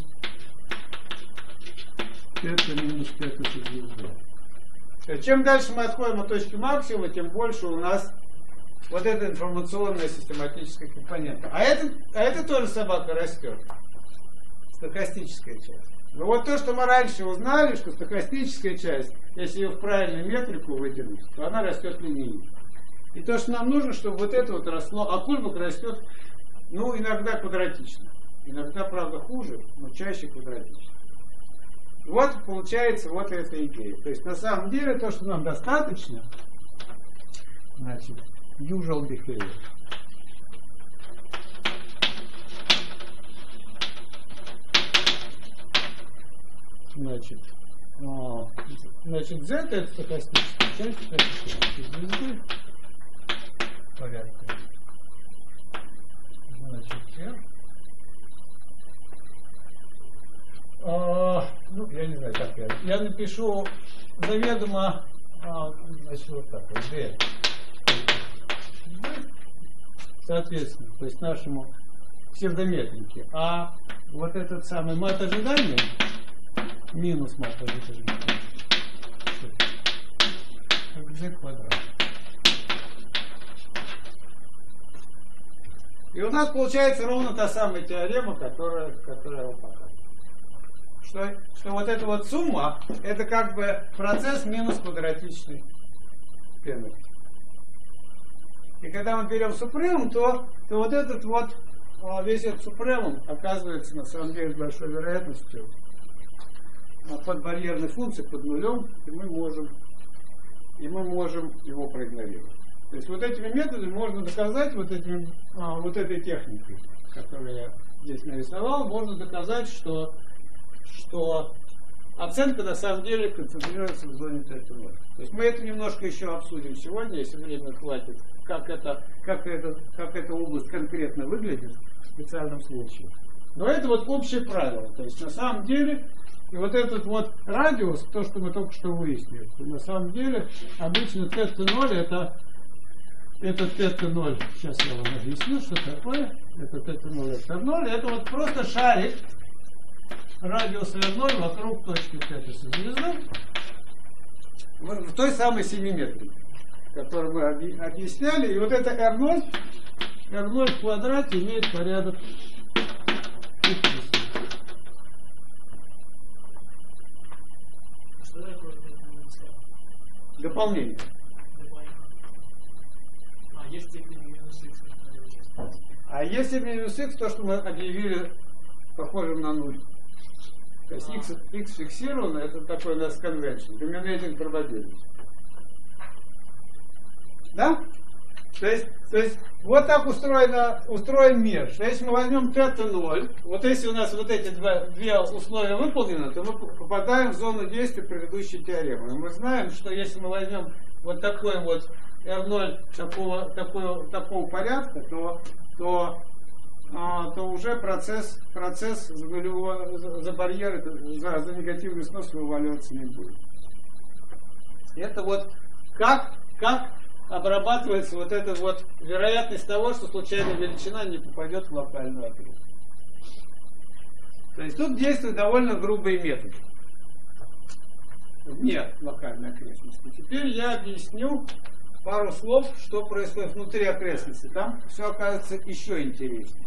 θ минус θ со звездой. Чем дальше мы отходим от точки максимума, тем больше у нас вот эта информационная систематическая компонента. А это, а это тоже собака растет. Стохастическая часть. Но вот то, что мы раньше узнали, что стохастическая часть, если ее в правильную метрику вытянуть, то она растет линейно. И то, что нам нужно, чтобы вот это вот росло, а Kullback растет, ну, иногда квадратично. Иногда, правда, хуже, но чаще квадратично. Вот получается вот эта идея. То есть, на самом деле, то, что нам достаточно, значит, usual behavior. Значит, а, значит, Z это стохастическая часть, это звезды. Порядка. Значит, R. А, ну, я не знаю, как я. Я напишу заведомо, а, значит, вот так вот, D. Соответственно, то есть нашему псевдометрике. А вот этот самый мат ожидания, минус мат ожидания, как Z квадрат. И у нас получается ровно та самая теорема, которая, которая я показываю. Что, что вот эта вот сумма, это как бы процесс минус квадратичный пенальти. И когда мы берем супремум, то, то вот этот вот, весь этот супремум оказывается на самом деле с большой вероятностью под барьерной функцией, под нулем, и мы можем, и мы можем его проигнорировать. То есть вот этими методами можно доказать, вот, этим, а, вот этой техникой, которую я здесь нарисовал, можно доказать, что, что оценка на самом деле концентрируется в зоне Т ноль. То есть мы это немножко еще обсудим сегодня, если времени хватит, как, это, как, это, как эта область конкретно выглядит в специальном случае. Но это вот общее правило. То есть на самом деле, и вот этот вот радиус, то, что мы только что выяснили, что на самом деле обычно Т ноль это Это Т ноль, сейчас я вам объясню, что такое. Это Т ноль, это эр ноль. Это вот просто шарик радиуса эр ноль вокруг точки Т со звездой в той самой семиметрике, которую мы объясняли. И вот это эр ноль, эр ноль в квадрате имеет порядок пятьдесят. Что такое Дополнение. Есть степень минус х. А если минус х, то, что мы объявили похожим на нуль. То есть x, x фиксировано, это такой у нас convention, dominating probability. Да? То есть, то есть вот так устроено, устроен мир, что если мы возьмем Т ноль, вот если у нас вот эти два, две условия выполнены, то мы попадаем в зону действия предыдущей теоремы. И мы знаем, что если мы возьмем вот такой вот эр ноль такого, такого, такого порядка, то, то, а, то уже процесс, процесс за, нулевого, за, за барьер, за, за негативный снос вываливаться не будет. Это вот как, как обрабатывается вот эта вот вероятность того, что случайная величина не попадет в локальную окрестность. То есть тут действуют довольно грубые методы. Нет локальной окрестности. Теперь я объясню пару слов, что происходит внутри окрестности. Там все оказывается еще интереснее.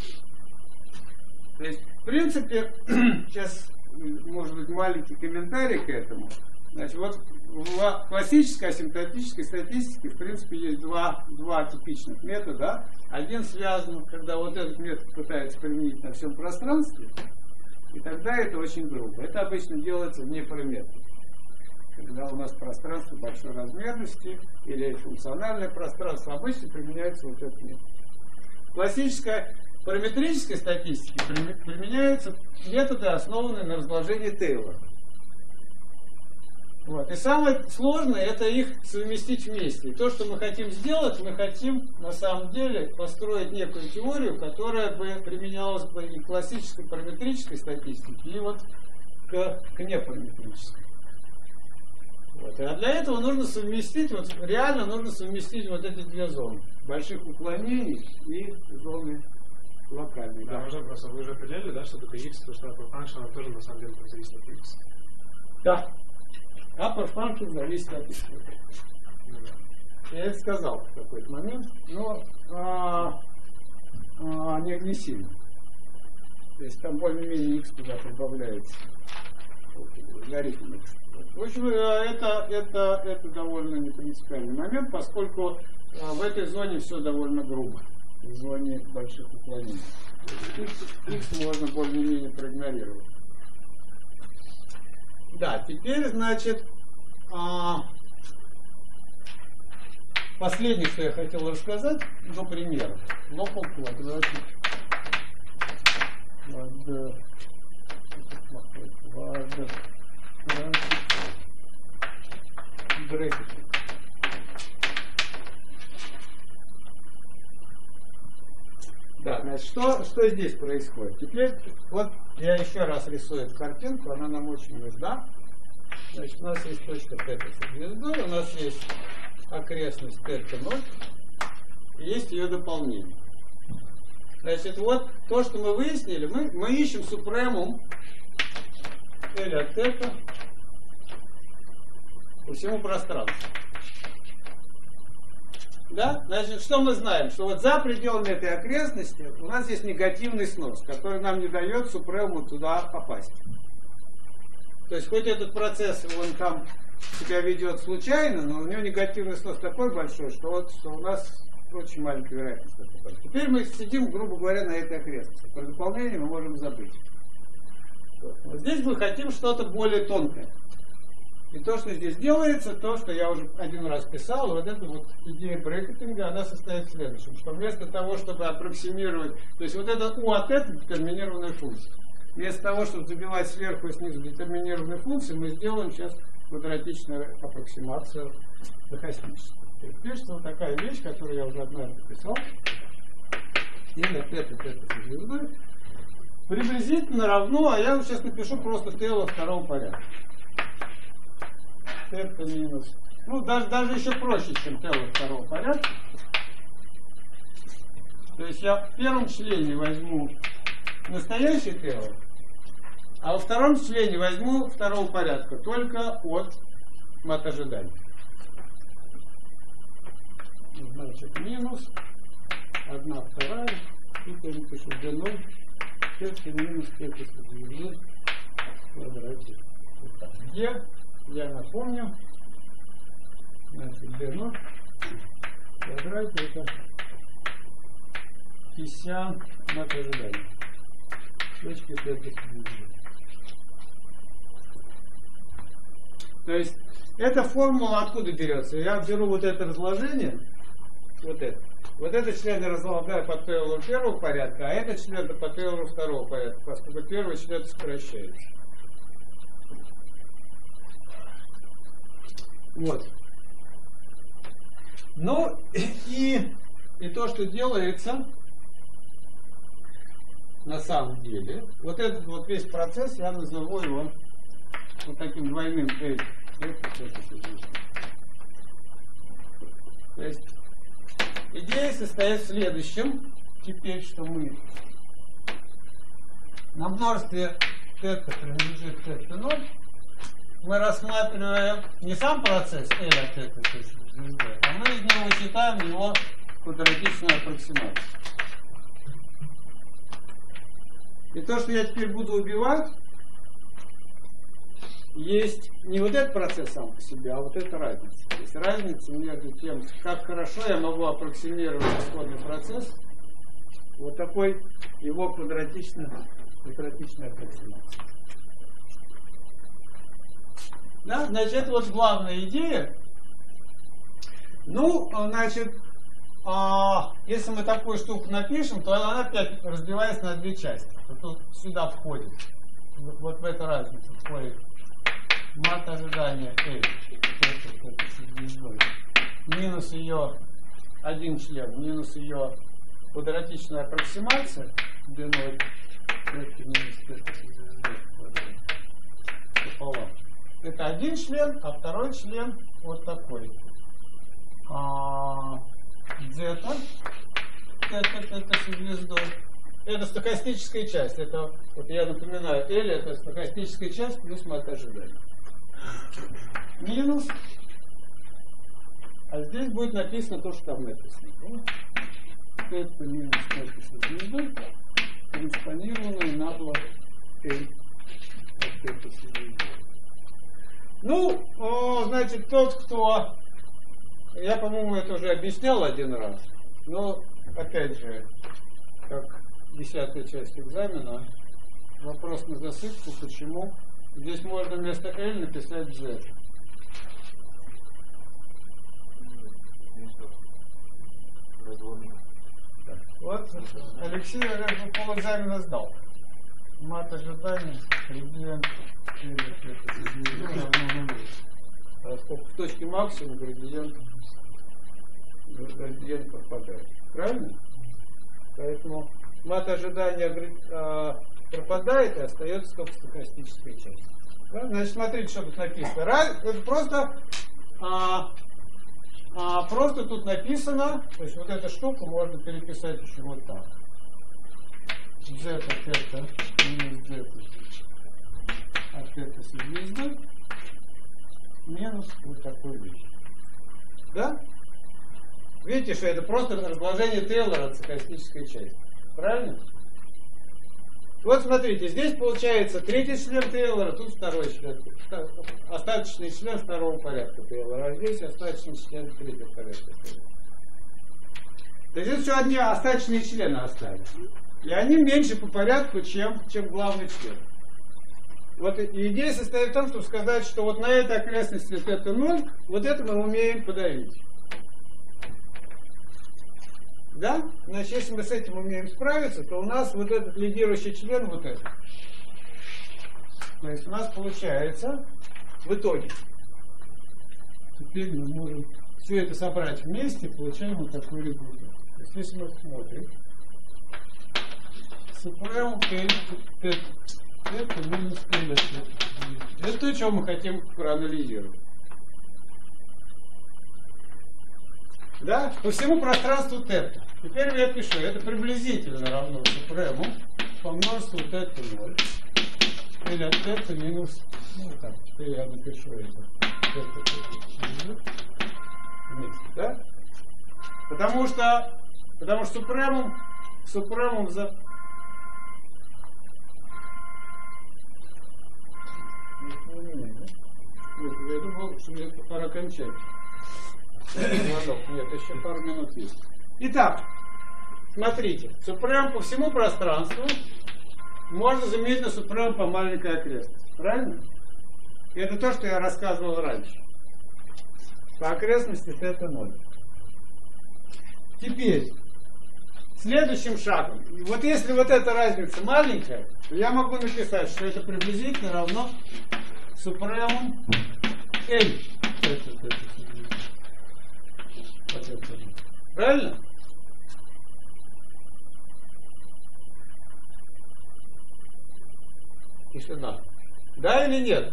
То есть, в принципе, сейчас, может быть, маленький комментарий к этому. Значит, вот в классической асимптотической статистике, в принципе, есть два, два типичных метода. Один связан, когда вот этот метод пытается применить на всем пространстве. И тогда это очень грубо. Это обычно делается вне параметров. Когда у нас пространство большой размерности или функциональное пространство, обычно применяется вот этот метод. Классическая параметрической статистике применяются методы, основанные на разложении Тейлора. Вот. И самое сложное — это их совместить вместе. И то, что мы хотим сделать, мы хотим на самом деле построить некую теорию, которая бы применялась бы и к классической параметрической статистике, и вот к, к непараметрической. Вот. А для этого нужно совместить, вот реально нужно совместить вот эти две зоны. Больших уклонений и зоны локальные. Да, Да. можно просто, вы уже определили, да, что такое x, то что upper function, она тоже на самом деле зависит от x. Да. Upper function зависит от x. Я это сказал в какой-то момент, но а, а, не, не сильно. То есть там более-менее x туда добавляется. Логарифм x. В общем, это, это, это довольно непринципиальный момент, поскольку а, в этой зоне все довольно грубо. В зоне больших уклонений. X, x можно более-менее проигнорировать. Да, теперь, значит, а, последнее, что я хотел рассказать, до примера. Local quadratic quadratic. Да, значит, что, что здесь происходит? Теперь, вот я еще раз рисую эту картинку, она нам очень нужна. Значит, у нас есть точка θ со звездой, у нас есть окрестность θ ноль, и есть ее дополнение. Значит, вот то, что мы выяснили, мы, мы ищем супремум L от θ по всему пространству. Да? Значит, что мы знаем? Что вот за пределами этой окрестности у нас есть негативный снос, который нам не дает супремуму туда попасть. То есть хоть этот процесс, он там себя ведет случайно, но у него негативный снос такой большой, что, вот, что у нас очень маленькая вероятность. Теперь мы сидим, грубо говоря, на этой окрестности. Про дополнение мы можем забыть. Вот здесь мы хотим что-то более тонкое. И то, что здесь делается, то, что я уже один раз писал, вот эта вот идея брекетинга, она состоит в следующем, что вместо того, чтобы аппроксимировать, то есть вот это u от θ детерминированная функция. Вместо того, чтобы забивать сверху и снизу детерминированные функции, мы сделаем сейчас квадратичную аппроксимацию стохастическую. Пишется вот такая вещь, которую я уже однажды писал. Или от θ, θ звездой. Приблизительно равно, а я сейчас напишу просто Тейлора второго порядка. θ минус. Ну, даже, даже еще проще, чем Тейлор второго порядка. То есть я в первом члене возьму настоящий Тейлор, а во втором члене возьму второго порядка, только от мат ожидания. Значит, минус одна вторая, и перепишу d ноль, θ минус θ звезды в квадрате. Где, я напомню, значит, d ноль в квадрате это кисян мат ожидания. Точки θ звезды. То есть эта формула откуда берется? Я беру вот это разложение, вот это. Вот этот член я разлагаю по Тейлору первого порядка, а этот член по Тейлору второго порядка, поскольку первый член сокращается. Вот. Ну и, и то, что делается на самом деле, вот этот вот весь процесс я назову его вот таким двойным L. То есть идея состоит в следующем. Теперь, что мы на множестве θ принадлежит θ ноль, мы рассматриваем не сам процесс L от θ, а мы из него вычитаем его квадратичную аппроксимацию. И то, что я теперь буду убивать, есть не вот этот процесс сам по себе, а вот эта разница. То есть разница между тем, как хорошо я могу аппроксимировать исходный процесс, вот такой его квадратичной Квадратичная аппроксимация. Да, значит, это вот главная идея. Ну, значит, а, если мы такую штуку напишем, то она опять разбивается на две части. Вот тут сюда входит, вот, вот в эту разницу входит мат ожидания L, минус ее один член, минус ее квадратичная аппроксимация d ноль, пополам. Это один член, а второй член вот такой. А, зета, это, это, это со звездой. Это стохастическая часть. Это, вот я напоминаю, L это стохастическая часть плюс мат ожидания. Минус. А здесь будет написано то, что там написано. Это минус это со звездой, транспонированное на L. Вот это со звездой. Ну, о, значит, тот, кто... Я, по-моему, это уже объяснял один раз. Но, опять же, как десятая часть экзамена, вопрос на засыпку, почему здесь можно вместо L написать Z. Вот Алексей уже пол экзамена сдал. Мат ожидания, градиент, поскольку в точке максимума градиент, градиент пропадает. Правильно? Поэтому мат ожидания э, пропадает и остается только стохастическая часть. Да? Значит, смотрите, что тут написано. Раз, это просто, а, а, просто тут написано, то есть вот эту штуку можно переписать еще вот так. Z от это минус Z от это со звездой минус вот такой вещь. Да? Видите, что это просто разложение Тейлора от стохастической части. Правильно? Вот смотрите, здесь получается третий член Тейлора, тут второй член. Остаточный член второго порядка Тейлора, а здесь остаточный член третьего порядка Тейлора. То есть здесь еще одни остаточные члены остались. И они меньше по порядку, чем, чем главный член. Вот идея состоит в том, чтобы сказать, что вот на этой окрестности вот это ноль, вот это мы умеем подавить. Да? Значит, если мы с этим умеем справиться, то у нас вот этот лидирующий член вот этот. То есть у нас получается в итоге. Теперь мы можем все это собрать вместе, получаем вот такой результат. То есть если мы смотрим, супрем это, это минус L. Это то, что мы хотим проанализировать. Да? По всему пространству тета. Теперь я пишу, это приблизительно равно супрему по множеству тета ноль. Или от тета минус, ну так, теперь я напишу это. Тета, тета, вместе, да? Потому что, потому что супремум, супремум за... Я думал, что мне пора кончать. Нет, еще пару минут есть. Итак, смотрите, супрем по всему пространству можно заменить на супрем по маленькой окрестности. Правильно? И это то, что я рассказывал раньше. По окрестности это ноль. Теперь, следующим шагом. Вот если вот эта разница маленькая, то я могу написать, что это приблизительно равно супремум L. Правильно? Тишина. Да или нет?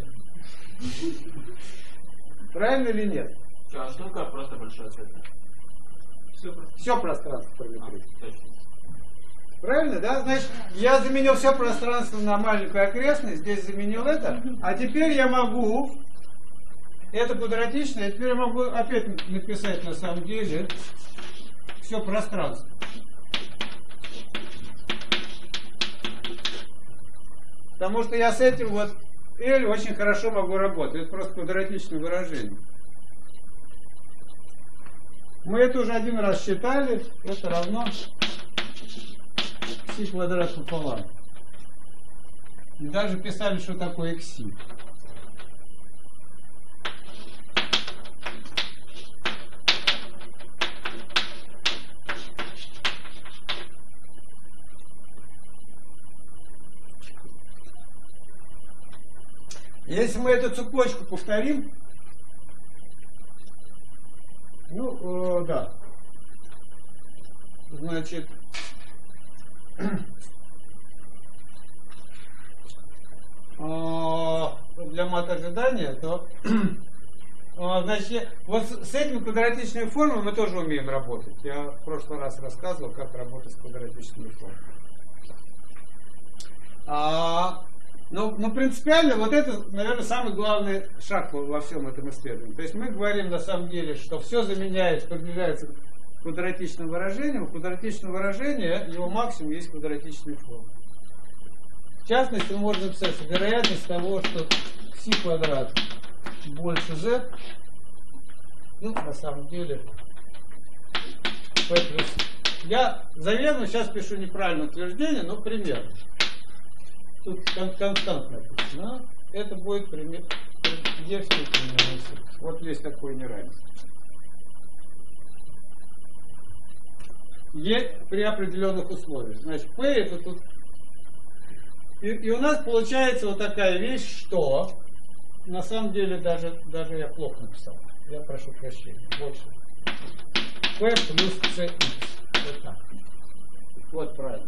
Правильно или нет? Что, а штука просто большое цвета? Все, Все пространство прометрии. А, Правильно, да? Значит, я заменил все пространство на маленькую окрестность, здесь заменил это, а теперь я могу, это квадратичное, теперь я могу опять написать на самом деле все пространство. Потому что я с этим вот L очень хорошо могу работать. Это просто квадратичное выражение. Мы это уже один раз считали. Это равно пси квадрат пополам. И даже писали, что такое икси. Если мы эту цепочку повторим, ну, э, да, значит, для мат ожидания, то значит, вот с этими квадратичными формами мы тоже умеем работать. Я в прошлый раз рассказывал, как работать с квадратичными формами. А, ну, ну, принципиально, вот это, наверное, самый главный шаг во всем этом исследовании. То есть мы говорим на самом деле, что все заменяется, приближается к квадратичным выражениям. Квадратичное выражение, его максимум есть квадратичные формы. В частности, можно написать, что вероятность того, что си квадрат больше z, ну, на самом деле, p плюс. Я заверну, сейчас пишу неправильное утверждение, но примерно. Тут константно написано. Это будет пример e в степени минус x. Вот есть такое неравенство. E при определенных условиях. Значит, p это тут. И, и у нас получается вот такая вещь, что на самом деле даже, даже я плохо написал. Я прошу прощения. Больше. P плюс cx. Вот так. Вот правильно.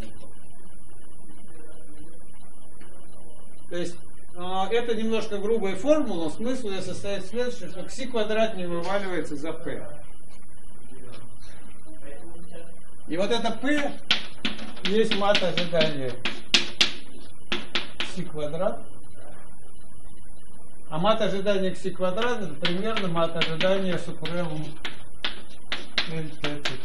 То есть э, это немножко грубая формула, но смысл ее состоит в следующем, что кси квадрат не вываливается за p. И вот это p есть мат ожидания кси квадрат. А мат ожидания кси квадрат это примерно мат ожидания супремум lt.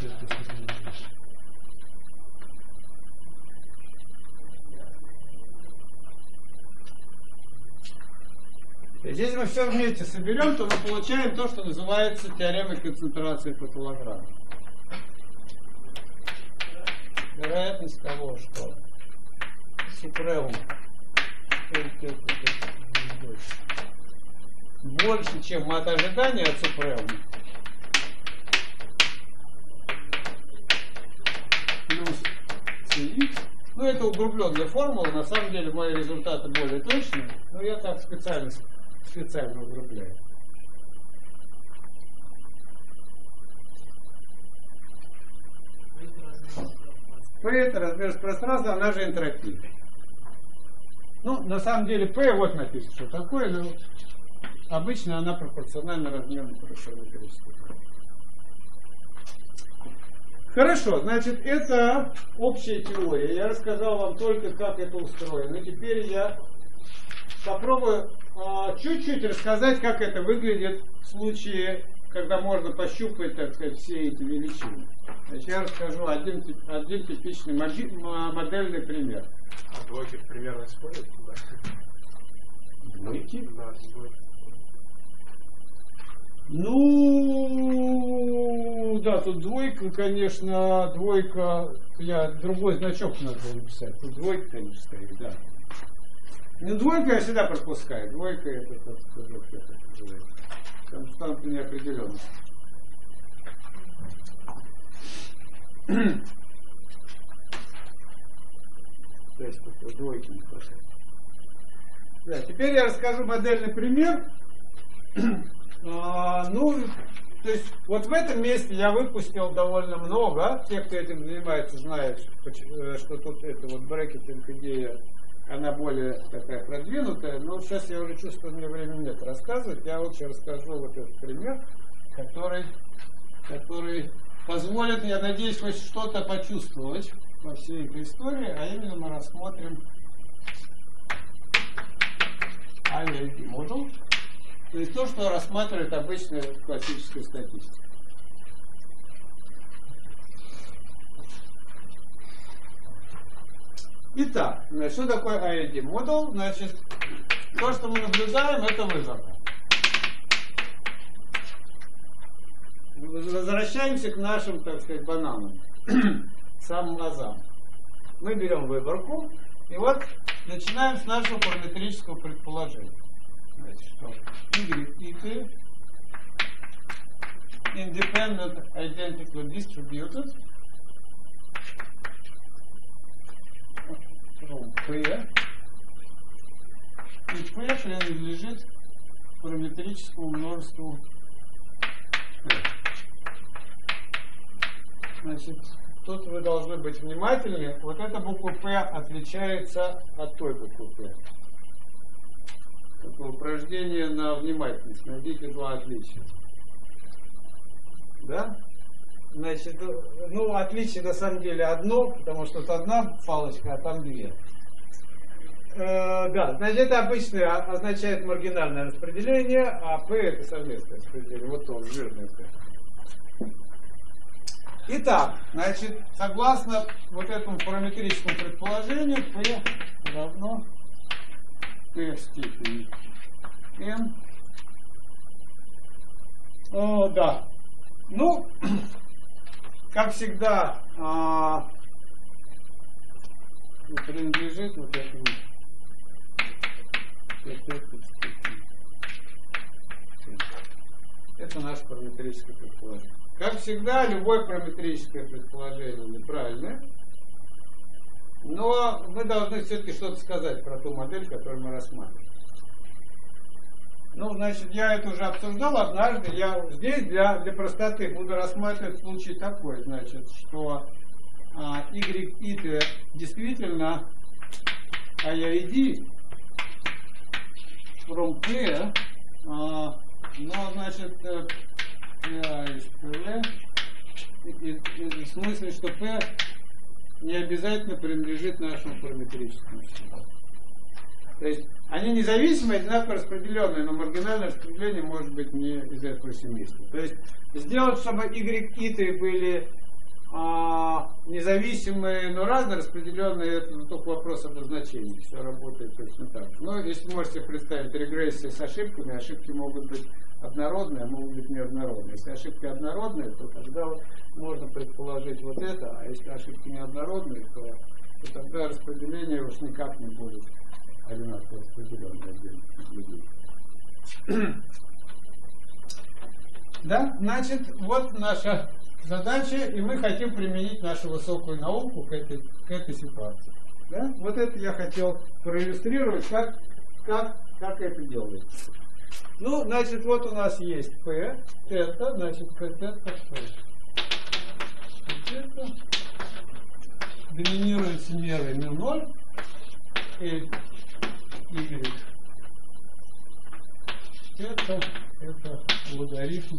Если мы все вместе соберем, то мы получаем то, что называется теоремой концентрации фотолограммы. Вероятность того, что супремум больше, чем мат ожидания от супремума, плюс cx. Ну, это углубленная формула, на самом деле мои результаты более точные, но я так специально специально углубляю. P это размер пространства, она же энтропия. Ну, на самом деле P вот написано, что такое, но обычно она пропорциональна размеру пространства количества. Хорошо, значит, это общая теория. Я рассказал вам только, как это устроено. Теперь я попробую а, чуть-чуть рассказать, как это выглядит в случае, когда можно пощупать, так сказать, все эти величины. Значит, я расскажу один, один типичный модельный пример. А двойки примерно сходят туда? Двойки? Да, двойки. Ну, да, тут двойка, конечно, двойка, я другой значок надо написать. Тут двойка, конечно, стоит, да. Ну, двойка я всегда пропускаю. Двойка это как сказать, как это называется. Константа неопределенности. То есть двойки не хватает. Да, теперь я расскажу модельный пример. А, ну, то есть вот в этом месте я выпустил довольно много. Те, кто этим занимается, знают, что тут это вот брекетинг идея, она более такая продвинутая. Но сейчас я уже чувствую, что у меня времени нет рассказывать. Я лучше расскажу вот этот пример, который, который позволит, я надеюсь, хоть что-то почувствовать во всей этой истории. А именно мы рассмотрим эй эл ди модуль. То есть то, что рассматривает обычная классическая статистика. Итак, значит, что такое эй эл ди модуль? Значит, то, что мы наблюдаем, это выборка. Возвращаемся к нашим, так сказать, бананам, самым азам. Мы берем выборку, и вот начинаем с нашего параметрического предположения. Значит, что y и t independent identically distributed from P, и P принадлежит параметрическому множеству P. Значит, тут вы должны быть внимательны. Вот эта буква P отличается от той буквы P. Такое упражнение на внимательность. Найдите два отличия. Да? Значит, ну, отличие на самом деле одно, потому что тут одна палочка, а там две. Э, да, значит, это обычно означает маргинальное распределение, а P это совместное распределение. Вот он, жирный P. Итак, значит, согласно вот этому параметрическому предположению, P равно P в степени n. О, да. Ну, как всегда, а, принадлежит вот этому. Это наше параметрическое предположение. Как всегда, любое параметрическое предположение неправильное. Но мы должны все-таки что-то сказать про ту модель, которую мы рассматриваем. Ну, значит, я это уже обсуждал однажды. Я здесь для, для простоты буду рассматривать случай такой, значит, что а, y и t действительно а я иди from p, а, но, значит, p из p, в смысле, что p не обязательно принадлежит нашему параметрическому систему. То есть они независимые, одинаково распределенные, но маргинальное распределение может быть не из этого семейства. То есть сделать, чтобы y и t были а, независимые, но разно распределенные, это только вопрос обозначения. Все работает точно так же. Но если можете представить регрессии с ошибками, ошибки могут быть однородные, а могут быть неоднородные. Если ошибки однородные, то тогда вот можно предположить вот это, а если ошибки неоднородные, то, то тогда распределение уж никак не будет одинаково распределенное отдельных людей. Да, значит, вот наша задача, и мы хотим применить нашу высокую науку к этой, к этой ситуации. Да? Вот это я хотел проиллюстрировать, как, как, как это делается. Ну, значит, вот у нас есть P, θ, значит, P, θ, θ, доминирует с мерой μ ноль, и y, это, это логарифм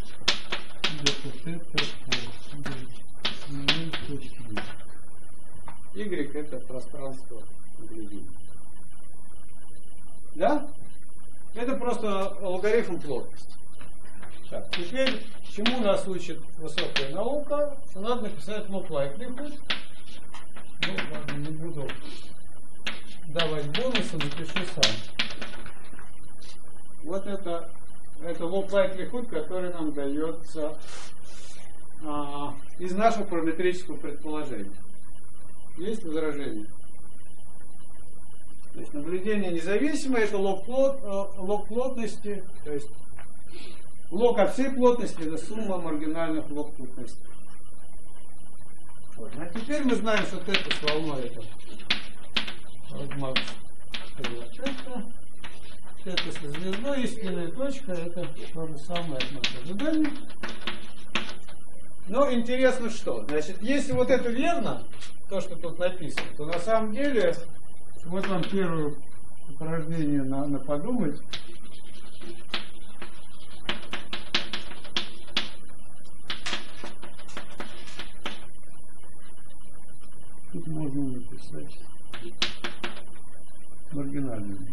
y это пространство наблюдения. Да? Это просто логарифм плотности. Так, теперь, чему нас учит высокая наука? Что надо написать log likelihood. Ну, ладно, не буду давать бонусы, напишу сам. Вот это, это log likelihood, который нам дается а, из нашего параметрического предположения. Есть возражения? То есть наблюдение независимое, это лог, плот, лог плотности, то есть лог от всей плотности это сумма маргинальных лог плотностей. Вот. А теперь мы знаем, что θ с волной это макс θ со звездой, истинная точка, это то же самое от нашего ожидания. Но интересно что? Значит, если вот это верно, то, что тут написано, то на самом деле вот вам первое упражнение на, на подумать. Тут можно написать маргинальный мир.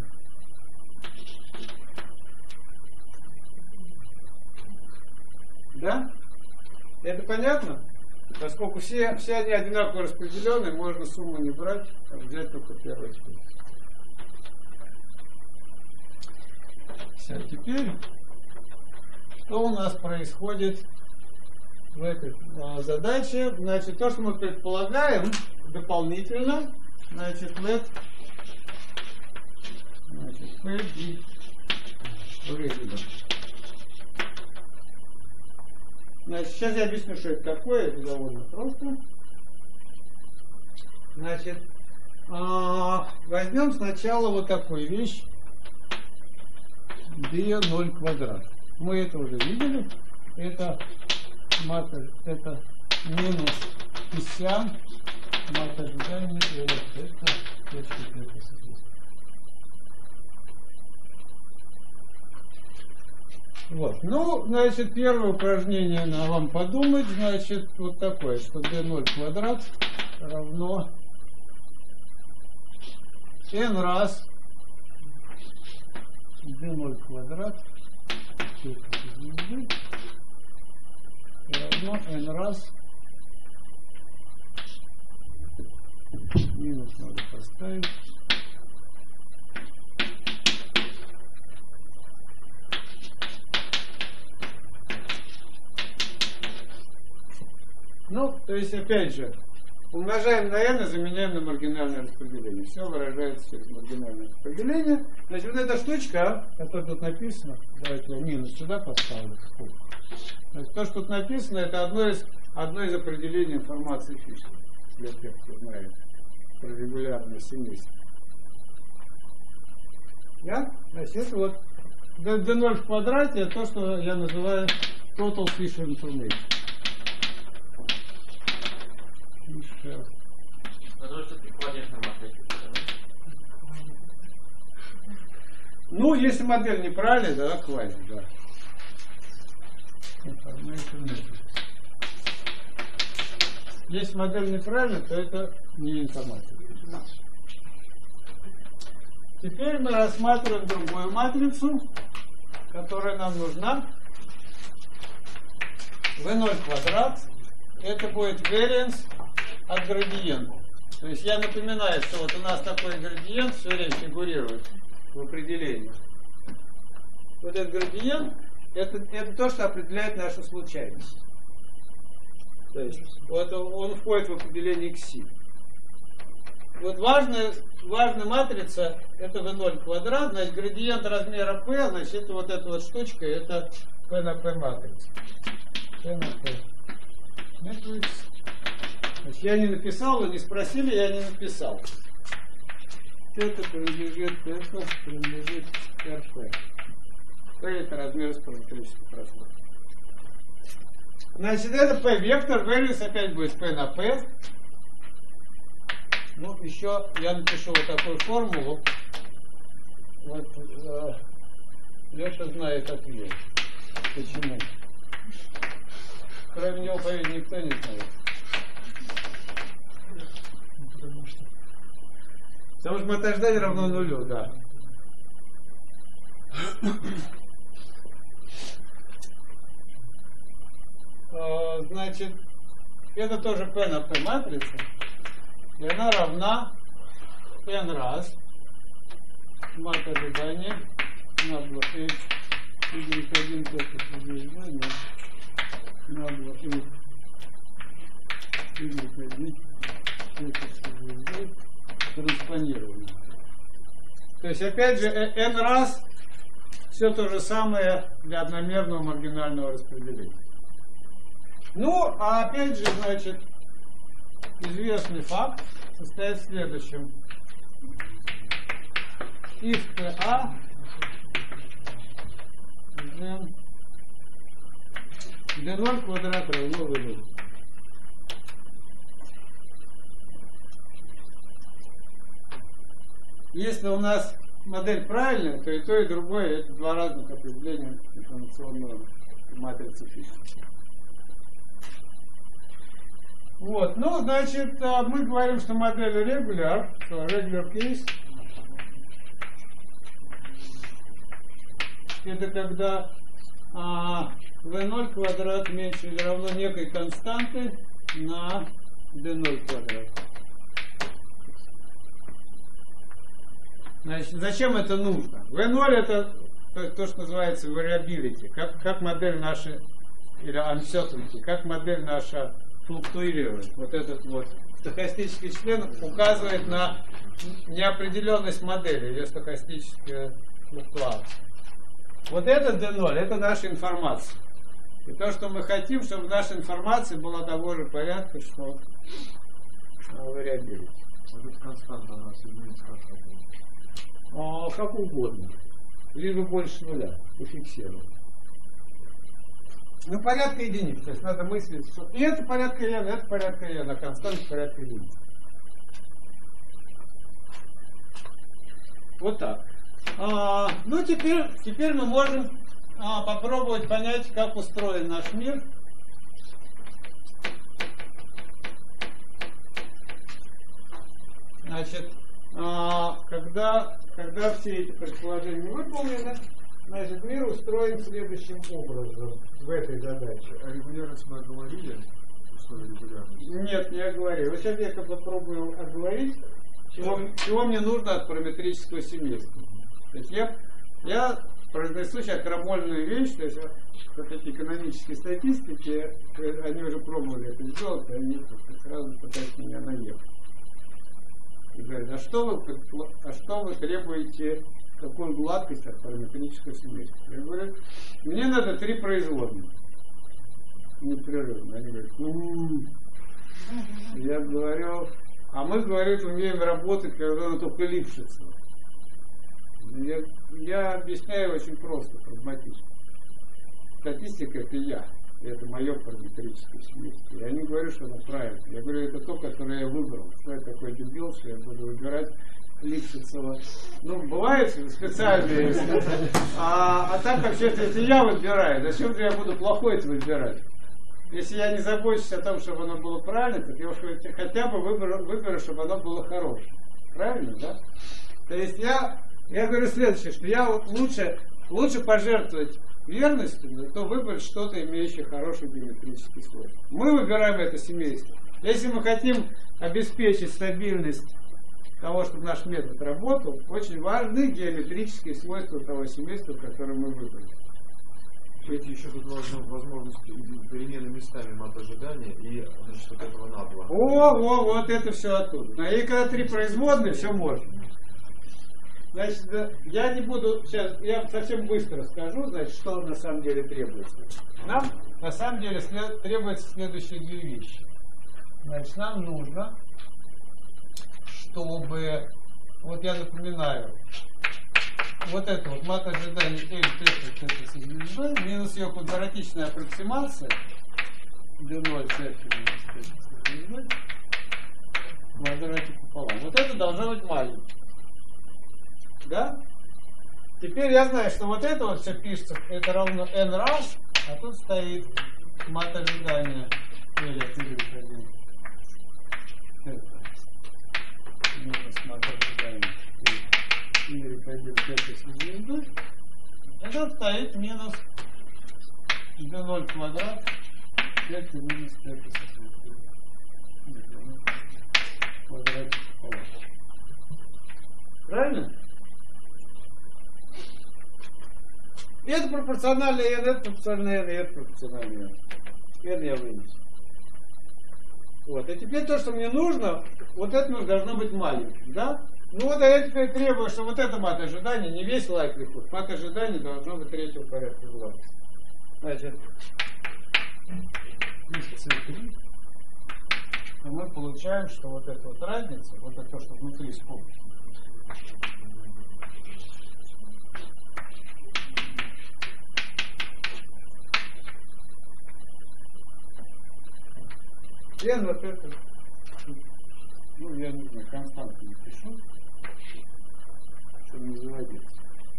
Да? Это понятно? Поскольку все, все они одинаково распределены, можно сумму не брать, а взять только первый список. Все, теперь, что у нас происходит в этой а, задаче? Значит, то, что мы предполагаем дополнительно, значит, let Значит, P и regular. Значит, сейчас я объясню, что это такое. Это довольно просто. Значит, возьмем сначала вот такую вещь. d ноль квадрат. Мы это уже видели. Это мат, это минус пятьдесят мат ожидания. И вот это точка пятьдесят. Вот. Ну, значит, первое упражнение на вам подумать, значит, вот такое, что d ноль квадрат равно n раз d ноль квадрат равно n раз минус надо поставить. Ну, то есть, опять же, умножаем на n и заменяем на маргинальное распределение. Все выражается через маргинальное распределение. Значит, вот эта штучка, которая тут написана, давайте я минус сюда поставлю. Значит, то, что тут написано, это одно из, одно из определений информации Фишера. Для тех, кто знает про регулярное семейство. Да? Значит, это вот d ноль в квадрате, это то, что я называю total Fisher information. Потому что ты кладешь на матрику. Ну, если модель неправильная, тогда квази, да. Если модель неправильная, то это не информация. Теперь мы рассматриваем другую матрицу, которая нам нужна. v ноль квадрат. Это будет variance от градиента. То есть я напоминаю, что вот у нас такой градиент все время фигурирует в определении. Вот этот градиент это, это то, что определяет нашу случайность. То есть вот он входит в определение кси. Вот важная, важная матрица это v ноль квадрат, значит градиент размера p, значит это вот эта вот штучка, это p на p матрица. P на p. Значит, я не написал, вы не спросили, я не написал. Это принадлежит, это принадлежит РП. P это размер спорантрического пространства. Значит, это P вектор, variance опять будет P на P. Ну, еще я напишу вот такую формулу. Вот, э, Леша знает ответ. Почему? Кроме него, поверь, никто не знает. Потому что, Потому что мотождание равно нулю, да. Значит, это тоже P на P матрица. И она равна n раз мат ожидания на два h y один точка на два h y один точка транспонировано. То есть опять же n раз все то же самое для одномерного маргинального распределения. Ну, а опять же, значит, известный факт состоит в следующем. If PA then d ноль квадрат равно v ноль. Если у нас модель правильная, то и то, и другое это два разных определения информационного матрицы Фишера. Вот, ну, значит, мы говорим, что модель regular, что regular case это когда а, v ноль квадрат меньше или равно некой константы на d ноль квадрат. Значит, зачем это нужно? v ноль это то, то что называется variability, как, как модель наша, или uncertainty, как модель наша флуктуирует. Вот этот вот стохастический член указывает на неопределенность модели, ее стохастическая флуктуация. Вот это дэ ноль, это наша информация. И то, что мы хотим, чтобы наша информация была того же порядка, что вариабилити. Вот эта константа, она соединится как хотим. А, как угодно. Либо больше нуля. Уфиксировать. Ну, порядка единиц. То есть надо мыслить, что и это порядка n, это порядка n, а константа порядка единиц. Вот так. А, ну, теперь, теперь мы можем а, попробовать понять, как устроен наш мир. Значит, а, когда, когда все эти предположения выполнены, значит, мир устроен следующим образом в этой задаче. А регулярность мы оговорили? Условия регулярности? Нет, не оговорил. Вот сейчас я попробую оговорить, чего, чего мне нужно от параметрического семейства. То есть я, я произнесу сейчас крамольную вещь, то есть вот эти экономические статистики, они уже пробовали это сделать, и они сразу пытаются меня наехать. И говорят, а что вы, а что вы требуете, какую гладкость от параметрического семейства? Я говорю, мне надо три производных. Непрерывно. Они говорят, у-у-у. Я говорю, а мы, говорят, умеем работать, когда она только липшится. Я, я объясняю очень просто, прагматично. Статистика — это я. Это мое параметрическое семейство. Я не говорю, что оно правильно. Я говорю, это то, которое я выбрал. Что я такой дебил, что я буду выбирать Липшицева. Ну, бывает специальные. А, а так, вообще-то, если я выбираю, зачем же я буду плохое выбирать? Если я не забочусь о том, чтобы оно было правильно, так я уж хотя бы выберу, выберу, чтобы оно было хорошее. Правильно, да? То есть я, я говорю следующее, что я лучше, лучше пожертвовать верностью, то выбрать что-то, имеющее хороший геометрический свойства. Мы выбираем это семейство. Если мы хотим обеспечить стабильность того, чтобы наш метод работал, очень важны геометрические свойства того семейства, которое мы выбрали. Эти еще тут важны возможности перемены местами мат ожидания и, значит, вот этого набла. О, о, вот это все оттуда. И когда три производные, все можно. Значит, я не буду сейчас, я совсем быстро скажу, значит, что на самом деле требуется. Нам на самом деле след, требуется следующие две вещи. Значит, нам нужно, чтобы, вот я напоминаю, вот это вот мат ожидания L минус ее квадратичная аппроксимация дэ ноль квадратик пополам. Вот это должно быть маленькое. Да? Теперь я знаю, что вот это вот все пишется, это равно n раз, а тут стоит мат ожидания L от y один. Это минус мат ожидания y один звезды. И тут стоит минус дэ ноль квадрат это минус это квадратик пополам. Правильно? И это пропорционально n, это пропорционально n, и это пропорционально n. n я вынесу. Вот. И теперь то, что мне нужно, вот это должно быть маленьким, да? Ну вот а я теперь требую, что вот это мат ожидания, не весь likelihood, мат ожидания должно быть третьего порядка гладкости. Значит, из си три, то мы получаем, что вот эта вот разница, вот это то, что внутри скобки, n вот это, ну я не знаю, константу не пишу, чтобы не заводиться.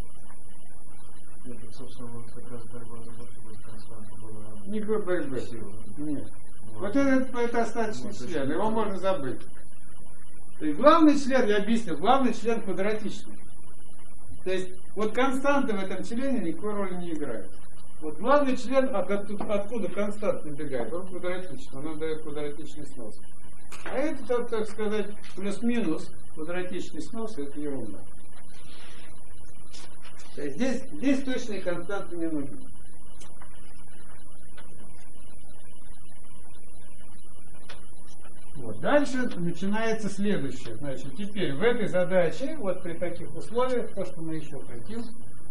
Это, собственно, вот как раз борьба за то, чтобы константа была... Не борьба. Нет. Вот это, это остаточный член, его можно забыть. То есть главный член, я объяснил, главный член квадратичный. То есть вот константы в этом члене никакой роли не играют. Вот главный член, от, от, откуда констант набегает, он квадратичный, он дает квадратичный снос. А это, так, так сказать, плюс-минус квадратичный снос, это ерунда. То есть здесь, здесь точные константы не нужны. Вот. Дальше начинается следующее. Значит, теперь в этой задаче, вот при таких условиях, то, что мы еще хотим.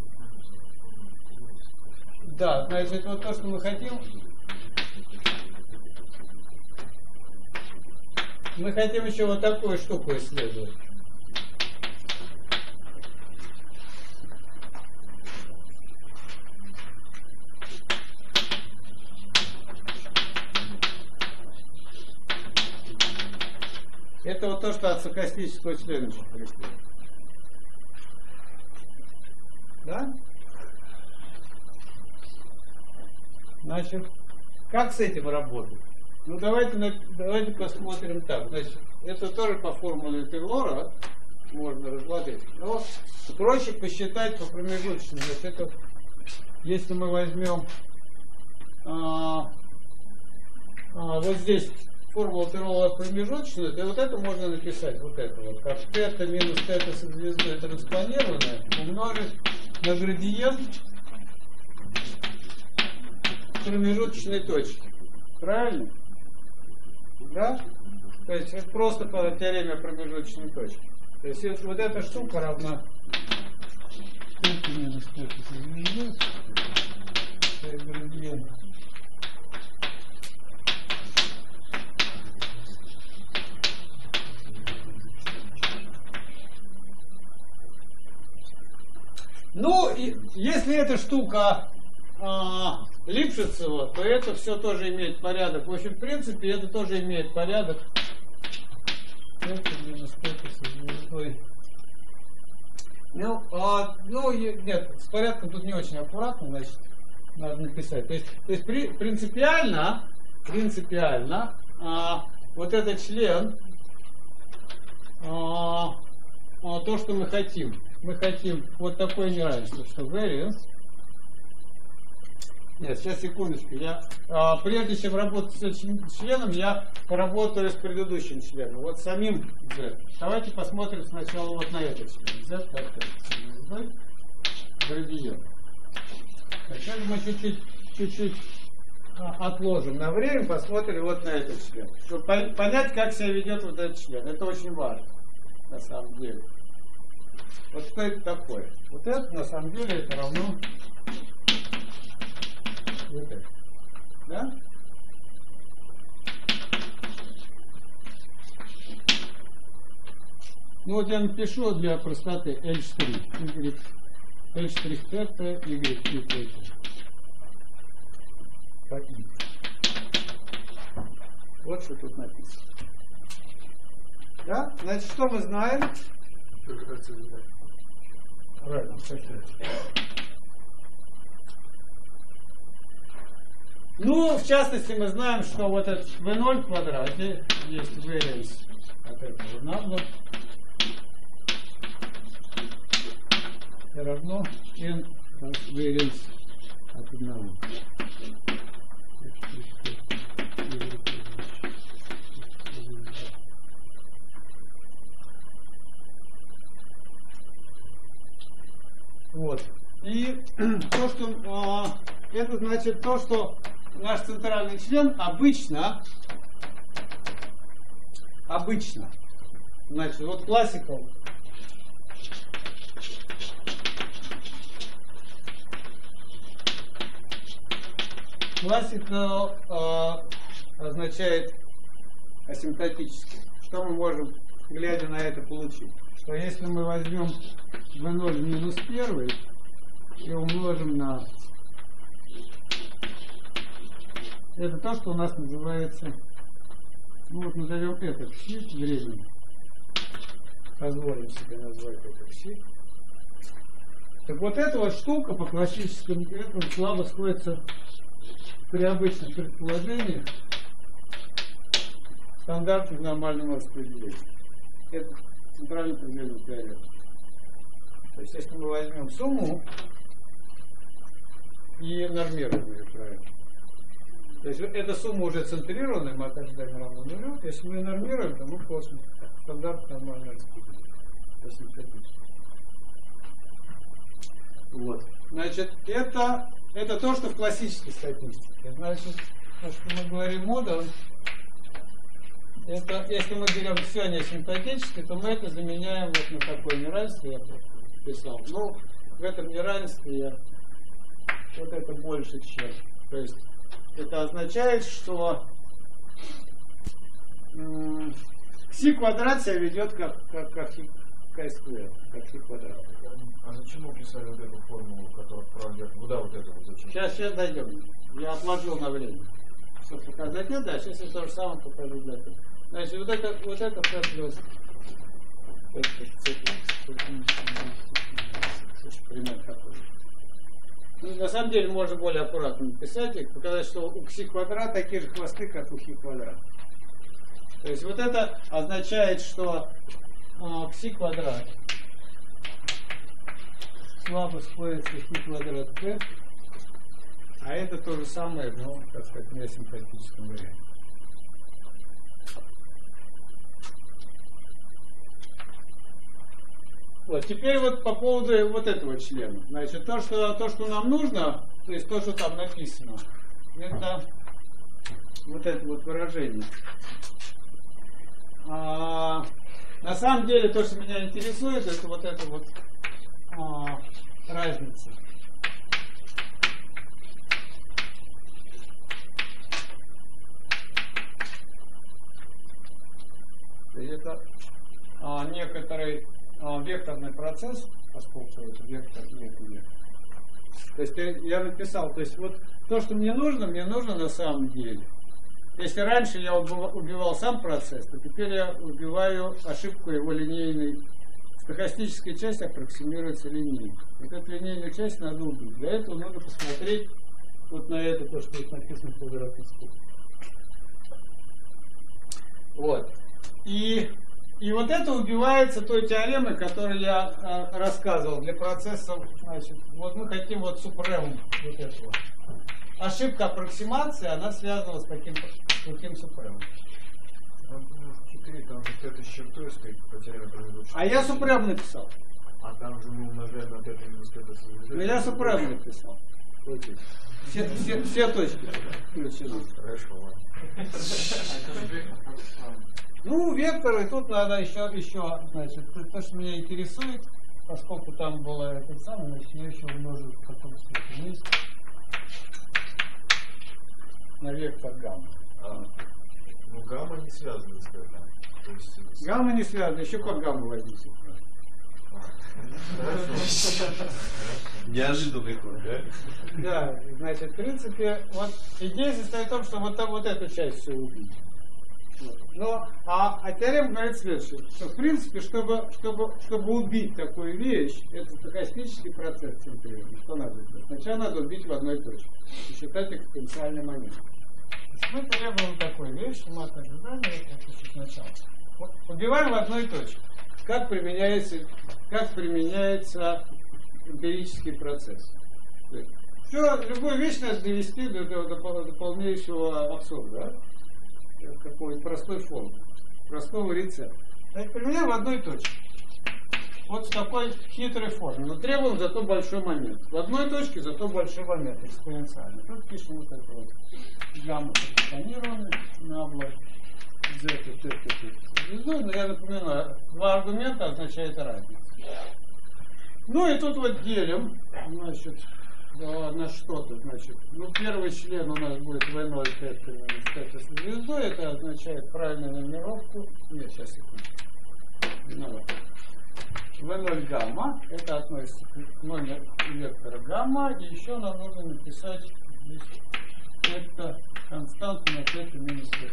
Да, значит, вот то, что мы хотим. Мы хотим еще вот такую штуку исследовать. Это вот то, что от саркастического члена пришло. Да? Значит, как с этим работать? Ну, давайте, давайте посмотрим так. Значит, это тоже по формуле Тейлора можно рассмотреть. Но проще посчитать по промежуточным. Вот это, если мы возьмем а, а, вот здесь формула Тейлора промежуточная, то вот это можно написать, вот это вот, как θ минус θ со звездой транспонированное умножить на градиент промежуточной точки. Правильно? Да? То есть это просто по теореме промежуточной точки. То есть вот эта штука равна θ минус θ со звездой градиент. Ну, и если эта штука а, Липшицева, то это все тоже имеет порядок. В общем, в принципе, это тоже имеет порядок. Ну, а, ну, нет, с порядком тут не очень аккуратно, значит, надо написать. То есть, то есть при, принципиально, принципиально, а, вот этот член, а, а, то, что мы хотим. Мы хотим вот такое неравенство, что variance. Нет, сейчас секундочку. Я, а, прежде чем работать с этим членом, я поработаю с предыдущим членом. Вот самим z. Давайте посмотрим сначала вот на этот член. Z как градиент. Сейчас мы чуть-чуть, чуть-чуть отложим на время, посмотрим вот на этот член. Чтобы понять, как себя ведет вот этот член. Это очень важно, на самом деле. Вот что это такое? Вот это на самом деле это равно вот это. Да? Ну вот я напишу для простоты L', y, L' θ, y, y, y. Вот что тут написано. Да? Значит, что мы знаем? Правильно, ну, в частности, мы знаем, что вот этот ви ноль в квадрате есть variance от этого равно равно n variance от одного. Вот. И то, что а, это значит то, что наш центральный член обычно обычно значит вот классикал классикал а, означает асимптотически. Что мы можем, глядя на это, получить? Что если мы возьмем ви ноль в минус один и умножим на... Это то, что у нас называется... Ну вот назовем это пси времени. Позволим себе назвать это пси. Так вот эта вот штука по классическому этому слабо сходится при обычных предположениях стандартных нормального распределения. Это центральный предельный теорема. То есть, если мы возьмем сумму и нормируем ее правильно. То есть, эта сумма уже центрированная, мы от ожидания равно нулю. Если мы нормируем, то мы получим стандарт нормального распределения. Вот. Значит, это, это то, что в классической статистике. Значит, то, что мы говорим модуль, Это, если мы берем все несимптотически, то мы это заменяем вот на такое неравенство, я писал. Ну, в этом неравенстве я, вот это больше, чем. То есть это означает, что м- си квадрат себя ведет как, как, как k сквер, как си квадрат. А зачем вы писали вот эту формулу, которая вправо? Куда вот это вот зачем? Сейчас, сейчас дойдем. Я отложил на время. Чтобы показать это, а сейчас я то же самое покажу для этого. Значит, вот это, вот это плюс пример такой. Ну, на самом деле можно более аккуратно написать и показать, что у кси квадрат такие же хвосты, как у хи квадрат. То есть вот это означает, что а, кси квадрат слабо сходится с хи квадрат p, а это то же самое, но, так сказать, в несимптотическом варианте. Вот, теперь вот по поводу вот этого члена. Значит, то, что, то, что нам нужно, то есть то, что там написано, это вот это вот выражение. А, на самом деле, то, что меня интересует, это вот эта вот а, разница. Это а, некоторый а, векторный процесс, поскольку это вектор, нет, нет. То есть я написал, то есть вот то, что мне нужно, мне нужно на самом деле. Если раньше я убивал сам процесс, то теперь я убиваю ошибку его линейной. Стохастическая часть аппроксимируется линейной. Вот эту линейную часть надо убить. Для этого надо посмотреть вот на это, то, что здесь написано в квадратной. Вот. И, и вот это убивается той теоремой, которую я э, рассказывал для процессов. Значит, вот мы хотим вот супремум вот этого. Ошибка аппроксимации, она связана с таким, с таким супремом. четыре, там вот это с чертой стоит по теореме производства. А я супрем написал. А там же мы умножаем на пять минус это. Ну я супрем написал. Все, все, все точки включены. Хорошо, ладно. Ну, векторы, тут надо еще, еще, значит, то, что меня интересует, поскольку там было это самое, значит, я еще умножу в каком-то месте на вектор гамма. А, ну, гамма не связана с это. То есть, гамма не связана, еще как гамма возьмите. Неожиданный ход, да? Да, значит, в принципе, вот идея состоит в том, что вот, вот эту часть все убить. Но, а, а теорема говорит следующее, что в принципе, чтобы, чтобы, чтобы убить такую вещь, это стохастический процесс центрирования. Что надо сделать? Сначала надо убить в одной точке и считать экспоненциальный момент. Мы требуем такой вещь, мат ожидания, это еще сначала. Убиваем в одной точке. Как применяется, как применяется эмпирический процесс. Все, любую вещь надо довести до, до, до, до полнейшего абсурда. Да? Какой простой формы, простого рецепта. Так, применяем в одной точке. Вот в такой хитрой форме. Но требуем зато большой момент. В одной точке зато большой момент экспоненциальный. Тут пишем вот это вот гамма экспонированный на область z, t, t, t. Звездой, но я напоминаю, два аргумента означает разницу. Ну и тут вот делим, значит, да, на что-то, значит, ну первый член у нас будет вэ ноль пять минус пять с звездой, это означает правильную нумеровку. Нет, сейчас секунду. Виноват. вэ ноль гамма, это относится к номер вектора гамма, и еще нам нужно написать здесь это константа на пять минус пять.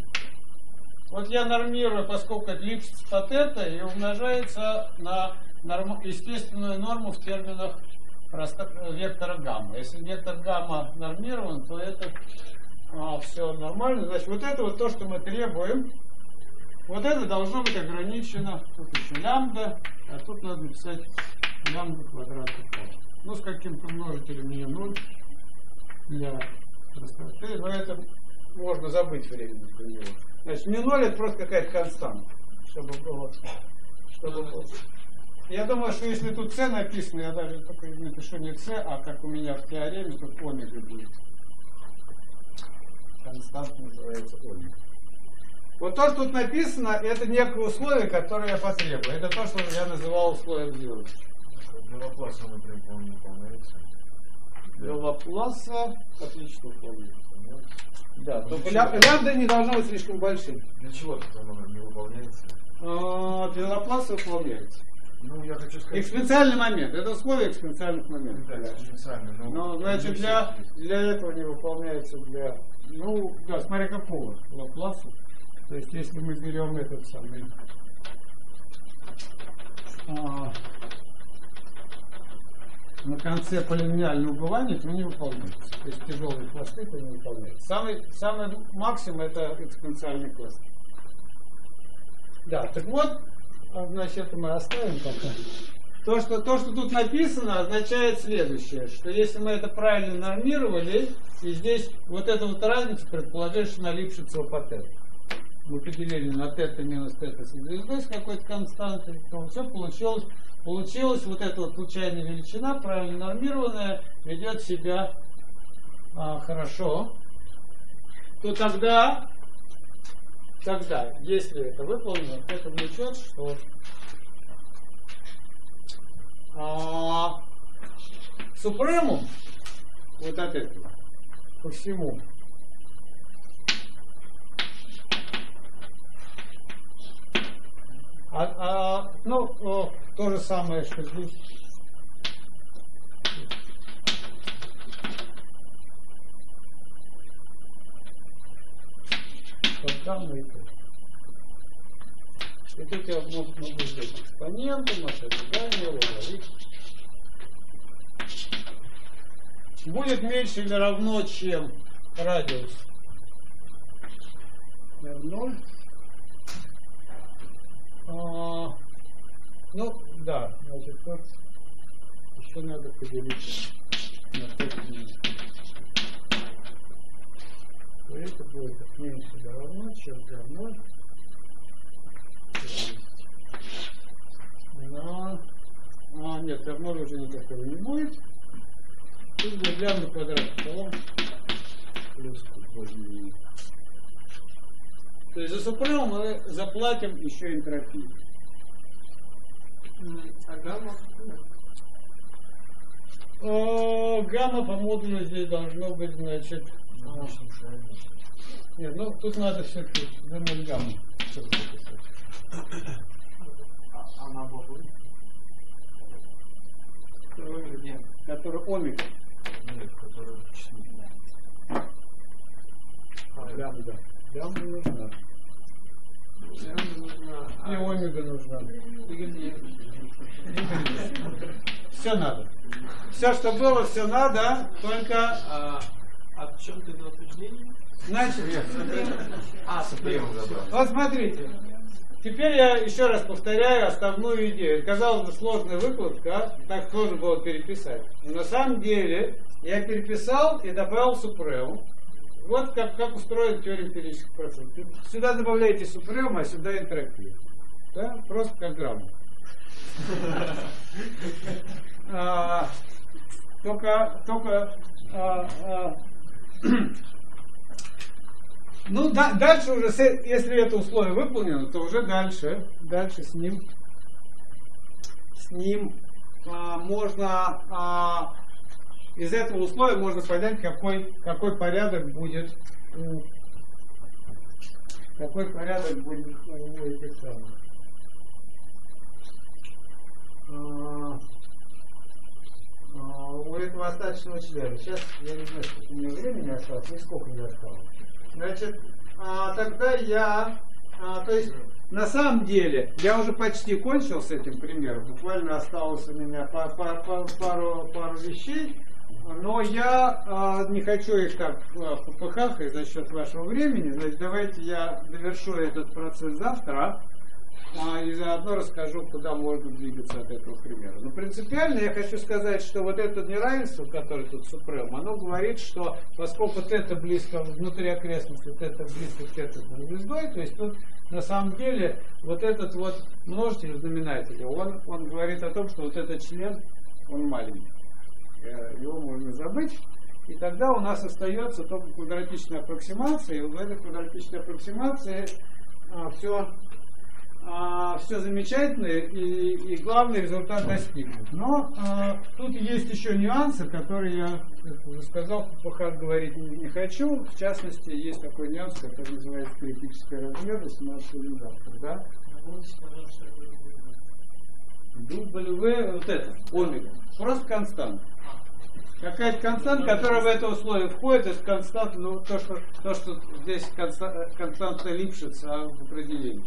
Вот я нормирую, поскольку это липсится по тета и умножается на норм, естественную норму в терминах просто, вектора гамма. Если вектор гамма нормирован, то это а, все нормально. Значит, вот это вот то, что мы требуем, вот это должно быть ограничено. Тут еще лямбда, а тут надо написать лямбда квадратный пол. Ну, с каким-то множителем не ноль для простоты, но это можно забыть временно для него. Значит, не ноль это просто какая-то константа, чтобы было, чтобы было. Я думаю, что если тут c написано, я даже только напишу не c, а как у меня в теореме, тут омега будет. Константа называется омега. Вот то, что тут написано, это некое условие, которое я потребую. Это то, что я называл условием звездочки. Для Лапласа, например, он не выполняется. Для Лапласа отлично выполняется. Да, только ля, лямбда не должна быть слишком большим. Для чего такой номер не выполняется? А, для Лапласа выполняется. Ну, я хочу сказать... Экспоненциальный момент. Это условие экспоненциальных моментов. Да, экспоненциальный. Но, но значит, для, для этого не выполняется для... Ну, да, смотря какого Лапласа. То есть, если мы берем этот самый... А, на конце полиномиального убывания, то не выполняется. То есть тяжелые хвосты, то не выполняется. Самый, самый максимум это экспоненциальный хвост. Да, так вот, значит, это мы оставим пока. То что, то, что тут написано, означает следующее, что если мы это правильно нормировали, и здесь вот эта вот разница предполагает, что на Липшицева по тета. Мы поделили на тета минус тета с звездой с какой-то константой, то все получилось. Получилась вот эта вот случайная величина, правильно нормированная, ведет себя а, хорошо, то тогда, тогда, если это выполнено, то это влечет, что а, супремум вот от этого по всему А, а, ну, о, то же самое, что здесь. Вот там и тут. И тут я могу, могу сделать экспонентом, ожидание, логарифм. Будет меньше или равно, чем радиус эр ноль. А, ну, да, значит, вот еще надо поделить на пять минут. Это будет меньше или равно, чем эр ноль. Но, а, нет, эр ноль уже никакого не будет. Тут будет лямбда квадрат стола плюс куб. То есть за супремум мы заплатим еще энтропию. А гамма? О, гамма по модулю здесь должно быть, значит... А, нет, ну тут надо все-таки ноль гамма. А она будет? Нет, который омега. Нет, который четыре. Лямбда. Лямбда нужна. Лямбда нужна. И омега нужна. Все надо. Все, что было, все надо, только... А, а в чем ты утверждение? Значит, а, Супремум забрал. вот смотрите. Теперь я еще раз повторяю основную идею. Казалось бы, сложная выкладка, так сложно было переписать. Но на самом деле я переписал и добавил супремум. Вот как, как устроена теория эмпирических процессов. Сюда добавляете супремум, а сюда энтропию. Да? Просто как грамотно. А, только, только а, а, ну да, дальше уже, если это условие выполнено, то уже дальше, дальше с ним, с ним а, можно а, из этого условия можно понять, какой, какой порядок будет у, какой порядок будет у этих самых. А, а, у этого остаточного члена. Сейчас я не знаю, сколько у меня времени осталось, нисколько не осталось. Значит, а, тогда я, а, то есть на самом деле я уже почти кончил с этим примером, буквально осталось у меня по, по, по, пару, пару вещей, но я а, не хочу их так а, попыхахать за счет вашего времени. Значит, давайте я довершу этот процесс завтра. А, и заодно расскажу, куда можно двигаться от этого примера. Но принципиально я хочу сказать, что вот это неравенство, которое тут супрем, оно говорит, что поскольку тета близко внутри окрестности, тета близко к тета звездой, то есть тут на самом деле вот этот вот множитель в знаменателе, он, он говорит о том, что вот этот член, он маленький. Его можно забыть. И тогда у нас остается только квадратичная аппроксимация, и в этой квадратичной аппроксимации а, все, а, все замечательно и, и главный результат достигнут. Но а, тут есть еще нюансы, которые я уже сказал, пока говорить не, не хочу. В частности, есть такой нюанс, который называется критическая размерность, мы обсудим завтра, да? W, вот это, омега, просто константа. Какая-то константа, которая в это условие входит, это константа, ну, то, что, то, что здесь константа, константа Липшица в определении.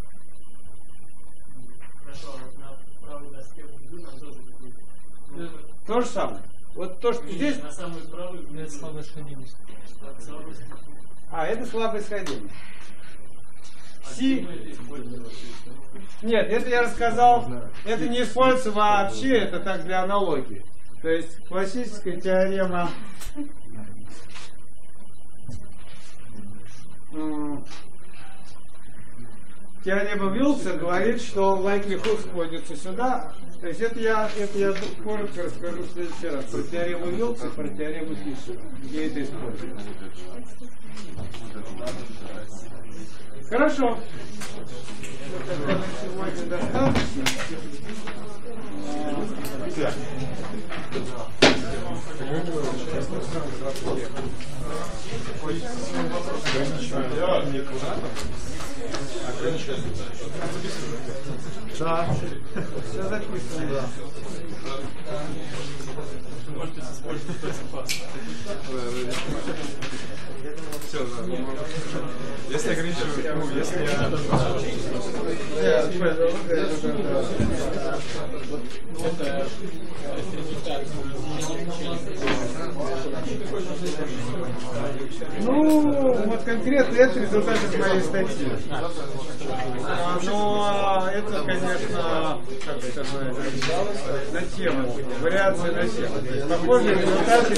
Хорошо, а вот на правой доске внизу нам тоже будет. То же самое. Вот то, что Нет, здесь... на самой правой это слабая сходимость. А, это слабое сходимость. Си... Нет, это я рассказал, это не используется вообще, это так для аналогии. То есть классическая теорема теорема Вилса говорит, что likelihood сходится сюда. То есть это я, это я коротко расскажу в следующий раз про теорему Вилса, про теорему Фишера, где это используется. Хорошо. На сегодня достаточно. Да, все записано. Да. Можете использовать спас. Все, да. Если ограничиваю, ну, если я... Ну, вот конкретно это результат моей статьи. Но это, конечно, как сказать, на тему, вариации на тему. Похожие результаты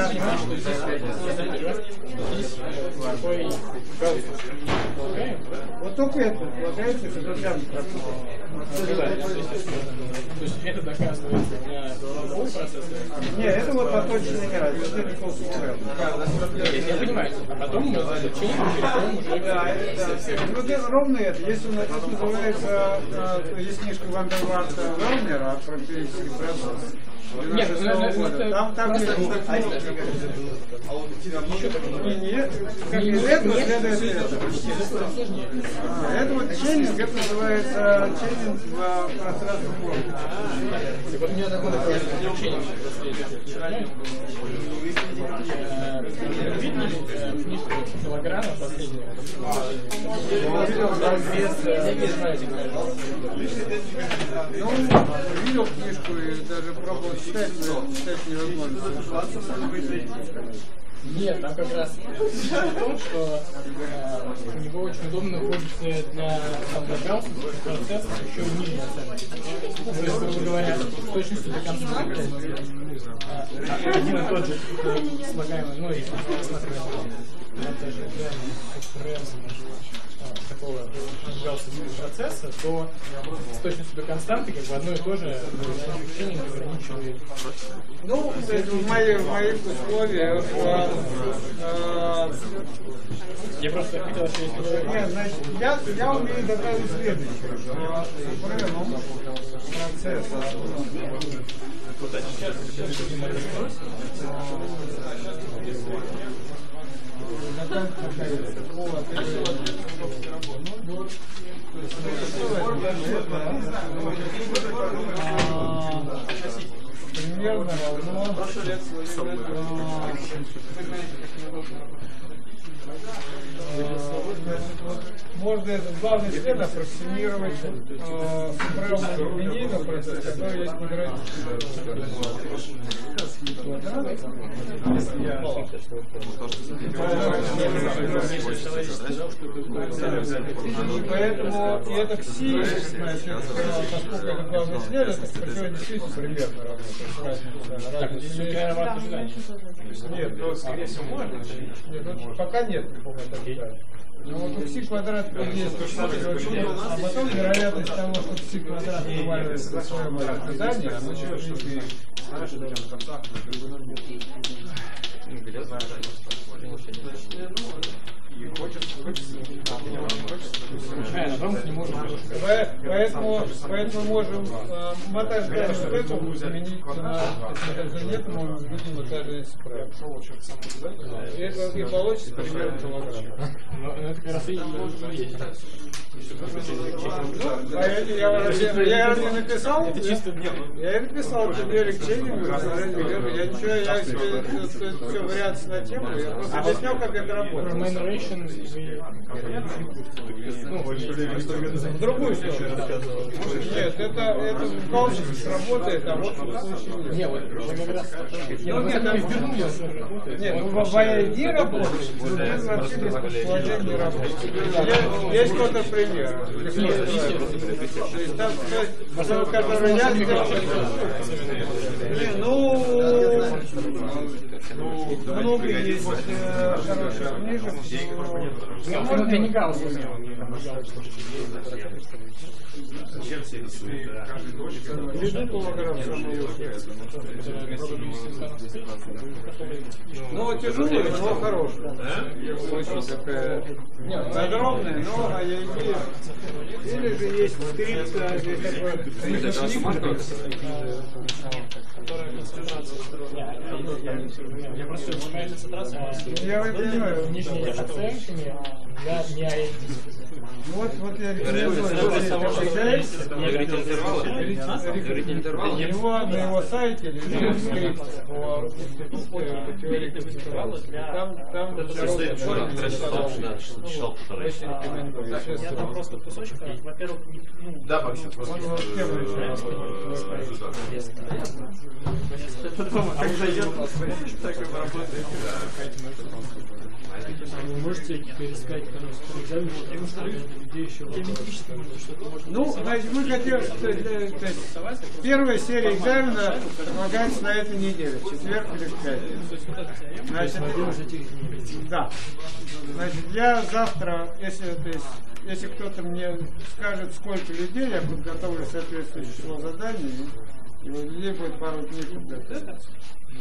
есть. Вот только это, вот это совершенно То есть это доказывается для другого процесса? Нет, это вот поточный град, вот это полсуверенный. Я понимаю, а потом мы изучаем, переходим уже... Да, это, вот это ровно это. Если у нас это называется, есть книжка Вандерварта Вернера про периодический процесс. Нет, это там, там просто... Не, не, как из этого следует это. А, это вот чейнинг, это называется чейнинг в пространстве формы. Вот у меня такое чейнинг. Видели книжку килограмма последнего? Ну, видел книжку и даже пробовал читать, но читать невозможно. Нет, там как раз в том, что э, у него очень удобно находится для гаусса процесса еще в нижней оценке. То есть, грубо говоря, с точностью до константы э, один и тот же слагаемый, ну и рассматриваем это же реально такого гаусса процесса, то с точностью до константы как бы одно и то же ощущение ограничивает. Ну, это в моих, в моих условиях. Э, Я просто хотел, что если... Нет, значит, я, я умею доказывать следующее, что супремум процесса Вот это сейчас, примерно равно можно этот главный след аппроксимировать э, супремум линейного процесса, который есть и поэтому и это кси, значит, поскольку это главный след, это причем действительно примерно равно. Нет, Ну, скорее всего, можно. нет, пока нет, не помню, так. Но вот у кси квадрат есть, а потом вероятность того, что кси квадрат вываливается на своем наказании, оно очень И Поэтому, поэтому можем э, монтажную эту заменить на, если даже нет, можем заменить монтажный спрей. И, это, и получится примерно килограмм. Это как раз и есть. А я, я, я, я не написал, это чисто нет. Я и написал тебе лечение, я ничего, я все вариации на тему, я просто объяснял, как это работает. В другую сторону. Нет, это, это в галочке работает, а вот в случае нет. Ну нет, нет, ну в ай ай ди работает, в других вообще без предположения не работает. Есть какой-то пример. То есть там, который я сделал. Не, ну, много есть хороших книжек. Можно не галс. Ну, тяжелый, но хороший. Очень такая подробная, но ай ай ди. Или же есть скрипт, здесь такой. Я просто какая концентрация. Я понимаю. Нижними оценками я не ай ай ди. Вот, вот я рекомендую. У него на его сайте лежит скрипт по теории интервала. Там, там я там просто кусочек, во-первых, да, Максим, как зайдет, так и работает. Вы можете перескать количество экзаменов, потому что людей еще ну, значит, мы хотим, то есть, то есть, первая серия экзамена предлагается на этой неделе, в четверг или в пятницу. Значит, да. Значит, я завтра, если, то есть, если кто-то мне скажет, сколько людей, я подготовлю соответствующее число заданий, и у людей будет пару дней подготовиться.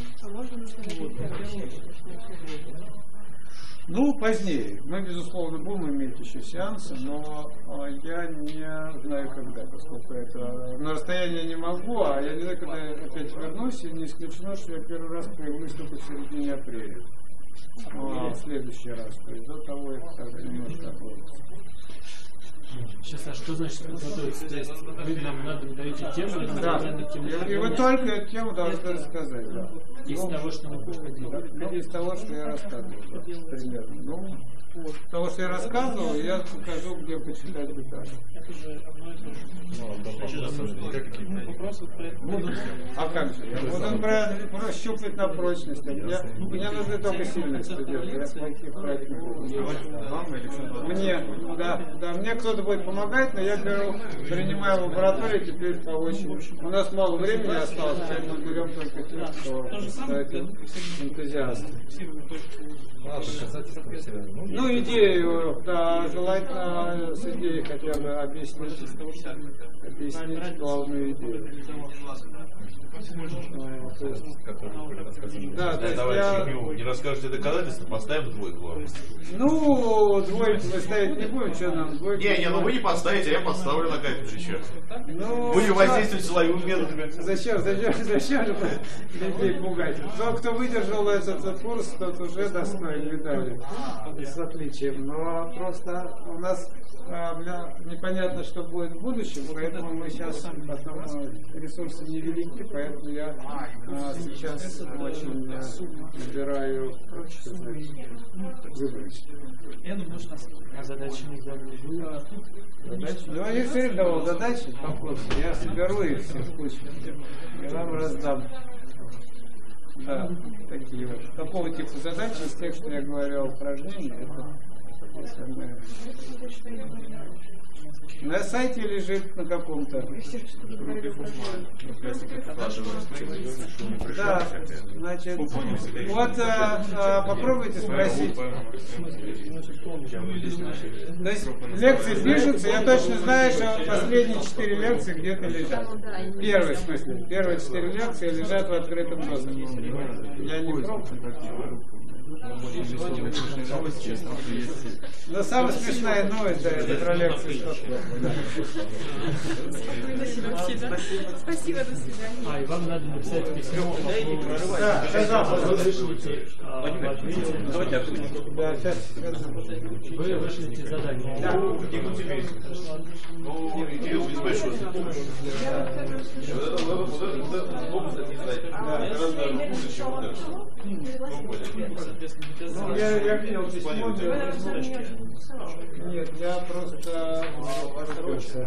Ну, позднее. Мы, безусловно, будем иметь еще сеансы, но а, я не знаю, когда, поскольку это на расстоянии не могу, а я не знаю, когда я опять вернусь, и не исключено, что я первый раз появлюсь только в середине апреля. А, в следующий раз. То есть до того это так немножко отложится. Сейчас, а что значит подготовиться? То есть вы нам надо даете тему? Да, и, и вы только эту тему должны рассказать. Да. Из ну, того, что мы проходили? Да, из того, что я рассказывал, да, примерно. Ну, вот. Из того, что я рассказывал, я покажу, где почитать детали. Это же одно и то же. Вопросы будут. А как же? Я буду прощупать на прочность. Я, мне нужны только сильные студенты. Я плохих брать не буду. Мне, да, да, мне кто-то будет помогать, но я беру, принимаю в лаборатории теперь по очереди. У нас мало времени осталось, поэтому берем только тех, кто, кстати, энтузиасты. Ну, идею, да, желательно с идеей хотя бы объяснить, объяснить главную идею. Да, то есть я... не расскажете доказательства, поставим двойку. Ну, двойку мы ставить не будем, что нам двойку. Не, не, ну вы не поставите, а я поставлю на кафедре еще. Ну, будем воздействовать силовым методами. Зачем, зачем, зачем же людей пугать? Тот, кто выдержал этот курс, тот уже достоин медали с отличием. Но просто у нас а, непонятно, что будет в будущем, поэтому мы сейчас потом ресурсы невелики, поэтому я а, сейчас очень а, выбираю выбрать. А задачи не задали? Ну, они все время давал задачи по курсу. Я соберу их все в кучу и вам раздам. Да, такие вот. Такого типа задачи из тех, что я говорил, упражнения, это самое. На сайте лежит на каком-то. Да, значит, вот а, а, попробуйте спросить. То есть лекции пишутся, я точно знаю, что последние четыре лекции где-то лежат. Первые, в смысле, первые четыре лекции лежат в открытом доступе. Я не пробую. сегодня очень новости, что есть. Но самая смешная новость, да, это про лекцию Стокгольма. Спасибо, до свидания. А, и вам надо написать письмо. Да, сейчас, Вы вышлите а, в ответе. да, сейчас. Вы вышлите задание. Да. Ну, Кирилл, без большого. Вот это, вот это, вот это, вот это, не знаю, гораздо лучше, чем вот это. Ну, я, я видел письмо, я- нет, я просто ошибся.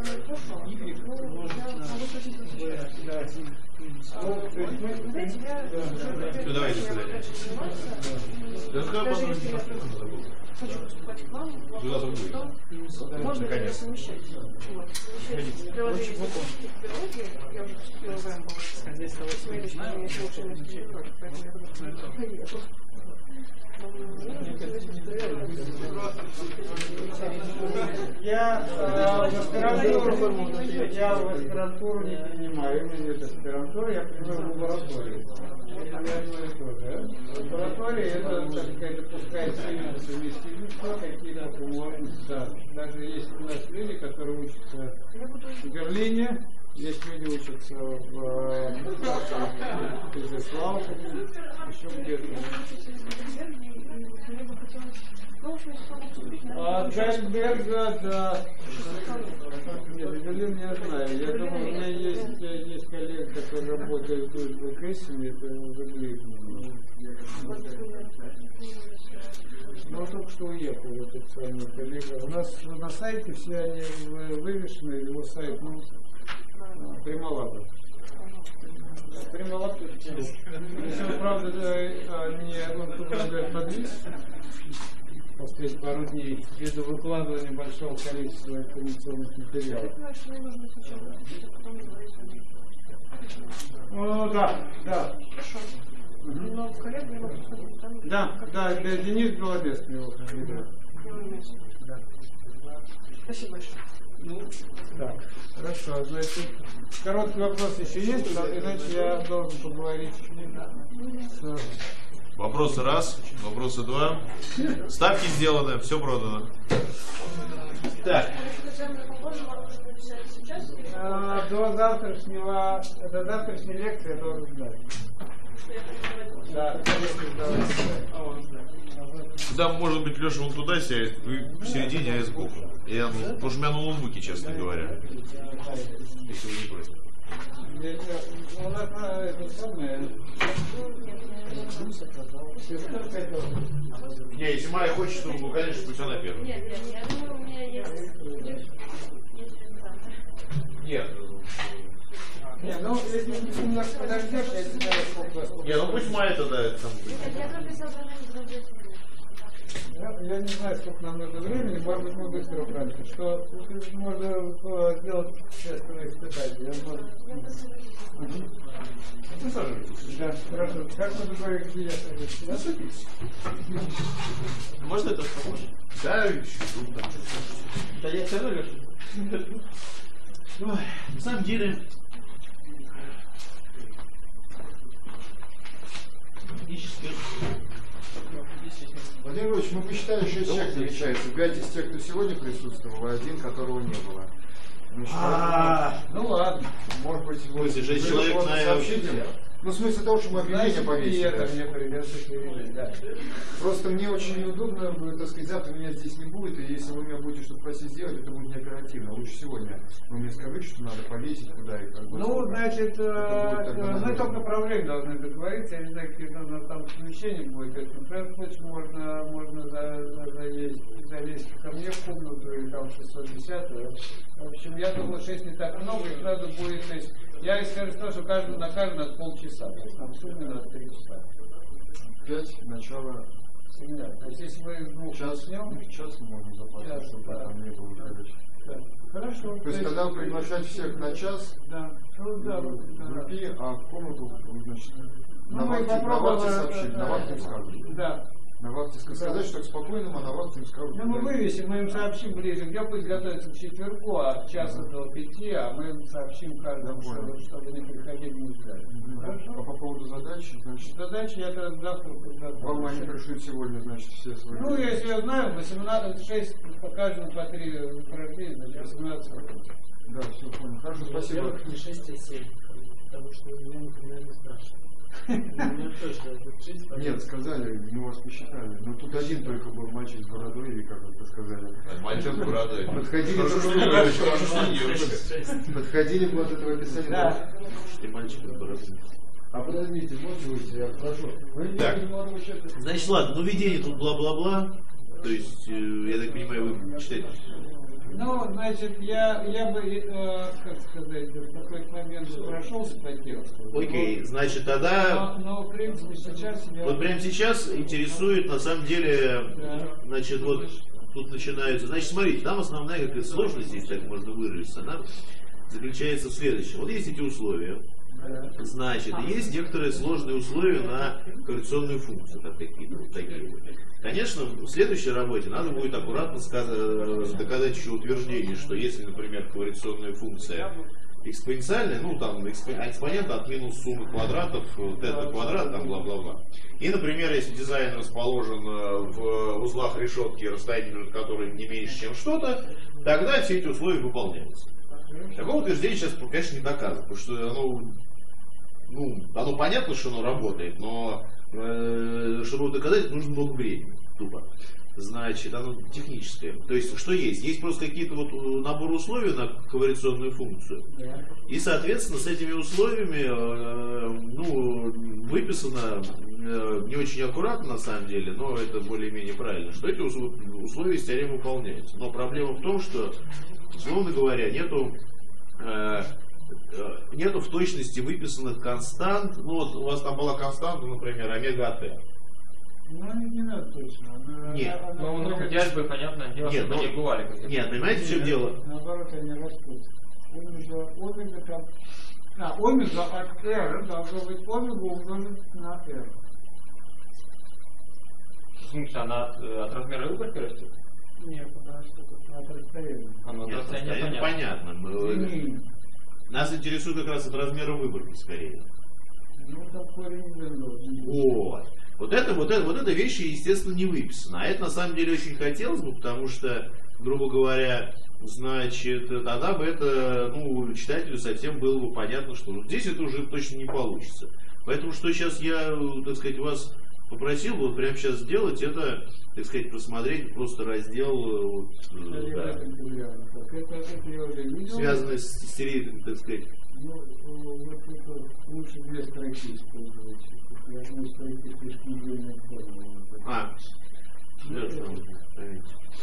Да. Ну, то есть мы- Ну, давайте сюда. Да, ну, потом не забыл. Хочу поступать к вам. Туда забыли. Можно ли Наконец. совмещать? Вот. Совмещать приложение психологии. Я уже поступила в РЭМБО. Следующее у меня еще учебный студент, поэтому я буду поеду. Я э, в аспирантуру, я в аспирантуру не принимаю, у меня нет аспирантуры, я принимаю в лабораторию. Это одно и то же. Лаборатория это, так сказать, допускает сильное совместительство каких-то возможностей. Да. Даже есть у нас люди, которые учатся в Берлине, есть люди учатся в Изяславле, еще где-то. А Гальберга, да. Нет, Берлин я знаю. Я думаю, у меня есть, есть коллеги, которые работают в Кэссине, это уже ближе. Ну, только что уехал этот с вами коллега. У нас на сайте все они вывешены, его сайт, ну, Прималаба. Прималаба. Если он, правда, не он тут подвис, последние пару дней, ввиду выкладывания большого количества информационных материалов. Ну, да, да. Но в коллегу я могу сходить, там... Да, да, да, Денис Голодец к нему ходил. Да. Спасибо большое. Ну, так, хорошо, значит, короткий вопрос еще есть, иначе я должен поговорить с... Вопросы раз, вопросы два. Ставки сделаны, все продано. Так. А, до завтрашнего, до завтрашней лекции я должен знать. Да, Да, может быть, Леша вон туда сядет, вы посередине, а я сбоку. Я, ну, потому что у меня на ноутбуке, честно говоря. Если вы не против. У нас это самое... Не, если Майя хочет, чтобы вы, конечно, пусть она первая. Нет, нет, я думаю, у меня есть... Нет. Не, ну, если ты немножко подождешь, я тебя сколько... Не, ну пусть Майя тогда это там будет. Я прописал задание Я, я не знаю, сколько нам нужно времени, может быть, мы быстро управимся. Что можно сделать общественное испытание. Я могу... Ну, сажайтесь. Да, хорошо. Как мы договорились, где я сажусь? Да, садись. Можно это помочь? Да, чуть-чуть. Да я все равно, Леша. Ой, на самом деле... Владимир Ильич, мы посчитали, шесть человек намечается. Пять из тех, кто сегодня присутствовал, и один, которого не было. А, ну ладно. Может быть, вы Если шесть вы человек вот на- сообщите? Ну, в смысле того, что мы объявление Значит, и повесили. это мне придется пережить, да. Просто мне очень неудобно, так сказать, завтра меня здесь не будет, и если вы меня будете что-то просить сделать, это будет не оперативно. Лучше сегодня вы мне скажите, что надо повесить куда и как бы. Ну, значит, э, мы только про время должны договориться. Я не знаю, какие там, там помещения будет. Это, в этом случае можно, можно за, за, залезть, залезть ко мне в комнату или там шестьсот десять. В общем, я думаю, шесть не так много, и сразу будет, то есть, я скажу то, что каждый на каждый надо полчаса, то есть нам в сумме надо три часа. Пять, начало. Семья. То есть если мы двух Час, начнем, час мы можем заплатить, Час, чтобы да. там не было горячего. да. Хорошо. То есть, когда вы приглашаете всех на час, Да. Ну, да, вот, да. группе, а в комнату, вы, значит, Ну, на мы вахте, на попробуем, вахте сообщили, э, на вахте э, скажут. Да. На вахте сказать, что к спокойному, а на вахте им скажут. Ну, мы вывесим, мы им сообщим ближе, где пусть готовится к четвергу, от часа до пяти, а мы им сообщим каждому, чтобы, чтобы не приходили, не ждали. Угу. Хорошо? А по поводу задачи, значит, Задачи я тогда завтра когда-то. вам они пришлют сегодня, значит, все свои. Ну, если я знаю, восемнадцать, шесть, по каждому по три упражнения, значит, восемнадцать вопросов. Да, все понял. Хорошо, спасибо. Во-первых, не шесть, а семь. Потому что меня, например, не спрашивают. Меня точно будет шесть. Нет, сказали, мы вас посчитали. Но тут один только был мальчик с бородой, или как это сказали. Мальчик с бородой. Подходили, Хорошо, что не девочка, хорошо, что не девочка. подходили бы от этого описания. Да. Ты мальчик с бородой. А подождите, можете выйти, я прошу. Вы не Так. молодого человека. Значит, ладно, ну введение тут бла-бла-бла. То есть, э, я так понимаю, вы читаете. Ну, значит, я, я бы, э, как сказать, в какой-то момент прошелся по тексту. Окей, значит, тогда... Но, но, в принципе, сейчас я... Вот прямо сейчас интересует, на самом деле, Да. значит, вот тут начинаются... Значит, смотрите, там основная какая сложность, если так можно выразиться, она заключается в следующем. Вот есть эти условия. Да. Значит, есть некоторые сложные условия на корреляционную функцию, как какие-то вот такие вот. Конечно, в следующей работе надо будет аккуратно сказать, доказать еще утверждение, что если, например, корреляционная функция экспоненциальная, ну там экспонент от минус суммы квадратов, тета квадрат, там бла-бла-бла. И, например, если дизайн расположен в узлах решетки, расстояние между которыми не меньше, чем что-то, тогда все эти условия выполняются. Такое утверждение сейчас, конечно, не доказано, потому что оно, ну, оно понятно, что оно работает, но э, чтобы его доказать, нужно много времени, тупо. Значит, оно техническое. То есть, что есть? Есть просто какие-то вот набор условий на ковариационную функцию. И, соответственно, с этими условиями э, ну, выписано э, не очень аккуратно, на самом деле, но это более-менее правильно, что эти условия из теоремы выполняются. Но проблема в том, что, условно говоря, нету, э, нету в точности выписанных констант. Ну, вот у вас там была константа, например, омега-т. Ну, не, не надо точно. Она, Нет. она, Ну, ну, она, хотелось бы, понятное дело, Нет, чтобы ну, не бывали. как-то. Нет, понимаете, в чем дело? Наоборот, они растут. Омега, омега там... А, омега от r должно быть омега умножить на r. В смысле, она от, от размера выборки растет? Нет, потому что тут от расстояния. Она от Нет, расстояния это понятно. понятно. Мы- Не. Нас интересует как раз от размера выборки скорее. Ну, там корень n должен быть. Вот. Вот это, вот это, вот это вещи, естественно, не выписано. А это на самом деле очень хотелось бы, потому что, грубо говоря, значит, тогда бы это, ну, читателю совсем было бы понятно, что вот здесь это уже точно не получится. Поэтому, что сейчас я, так сказать, вас попросил вот прямо сейчас сделать, это, так сказать, посмотреть просто раздел, вот, Кстати, да, в этом проблема. Так, это, это я уже видел. связанный с стереотипом, так сказать. Ну, вот это лучше две строки использовать. Я одной строки слишком длинная формула. А, да, что нужно ставить.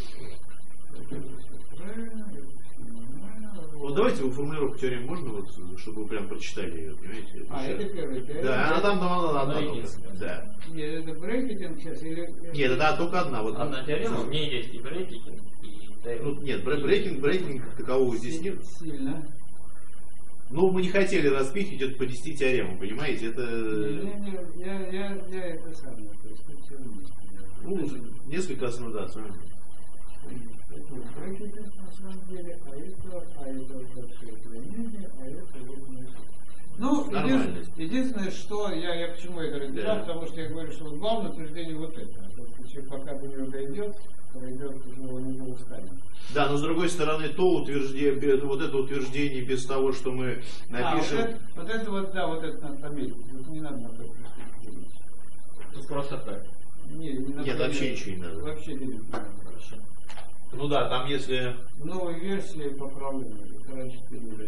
Правильно, это всё нормально. Вот давайте вы формулировку теоремы можно, вот, чтобы вы прям прочитали ее, понимаете? А, это первая теорема? Да, она там, там она одна Она только. единственная. Да. Нет, это брекетинг сейчас или... Нет, это только одна. Вот, Одна теорема, в ней есть и брекетинг, и Ну, теорема. нет, бре- брейкинг, брейкинг как такового здесь нет. Сильно. Но мы не хотели распихивать это по десяти теоремам, понимаете? Это, Не, не, я, я, я это самое, то есть тут все вместе. ну, несколько основ, да, с вами. Это вот брекетинг на самом деле, а это, а это вообще уклонение, а это вот... Ну, Нормально. единственное, единственное, что я, я почему это разбирал, Да. потому что я говорю, что вот главное утверждение вот это. А то, что человек пока до него дойдет, пройдет, уже он не устанет. Да, но с другой стороны, то утверждение, без- вот это утверждение без того, что мы А, вот напишем. это, вот это вот, да, вот это надо пометить. Вот не надо на то присутствовать. Тут просто так. Не, не надо Нет, вообще пометить. ничего не надо. Вообще делить не надо. Хорошо. Ну да, там если. В новой версии поправлены. Это раньше перевели.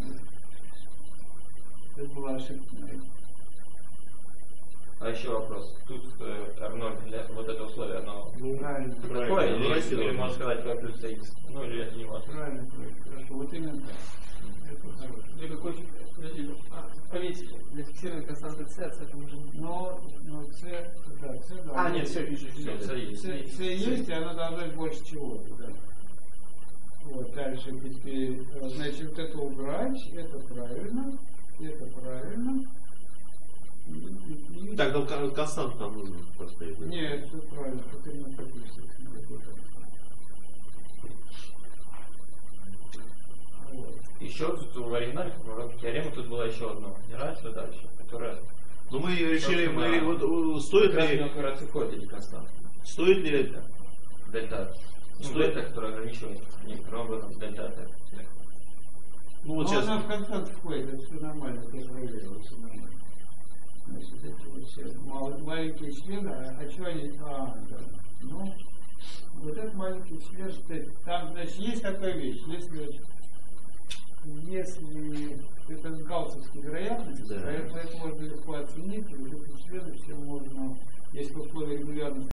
Это была ошибка. А еще вопрос. Тут э, эр ноль, для- вот это условие, оно Ну, Правильно. такое, правильно, или, давайте, или да. можно сказать как плюс икс? Ну или это не важно. Правильно, правильно. Хорошо, вот именно так. Это хорошо. Для какой, подожди, а, пометьте, для фиксированной константы c, c это уже... Но, но С, да, С, да. А, нет, все, вижу, Всё, вижу. С есть. С, С есть, и она должна быть больше чего-то, да. Вот, дальше теперь, э, значит, вот это убрать, это правильно, это правильно, И- и- Так, там кон- констант там нужно поставить. Нет, все правильно, тут именно прописано. Вот. Еще тут в оригинале теорема тут была еще одна, не раньше, а дальше, которая Но мы решили, мы, собственно, вот, э, стоит как раз ли, операции входит или константа. стоит ли Дельта. Дельта. Ну, Стоит. дельта, которая ограничивает некоторым образом дельта Т. ну вот Но сейчас, она в конце входит, это все нормально, это проверилось, все нормально. Значит, эти вот все мал- маленькие члены, а, а что они, а, да, ну, вот этот маленький член, кстати, там, значит, есть такая вещь, если, если это гауссовские вероятности, Да. поэтому это можно легко оценить, и вот эти члены все можно, если условия регулярности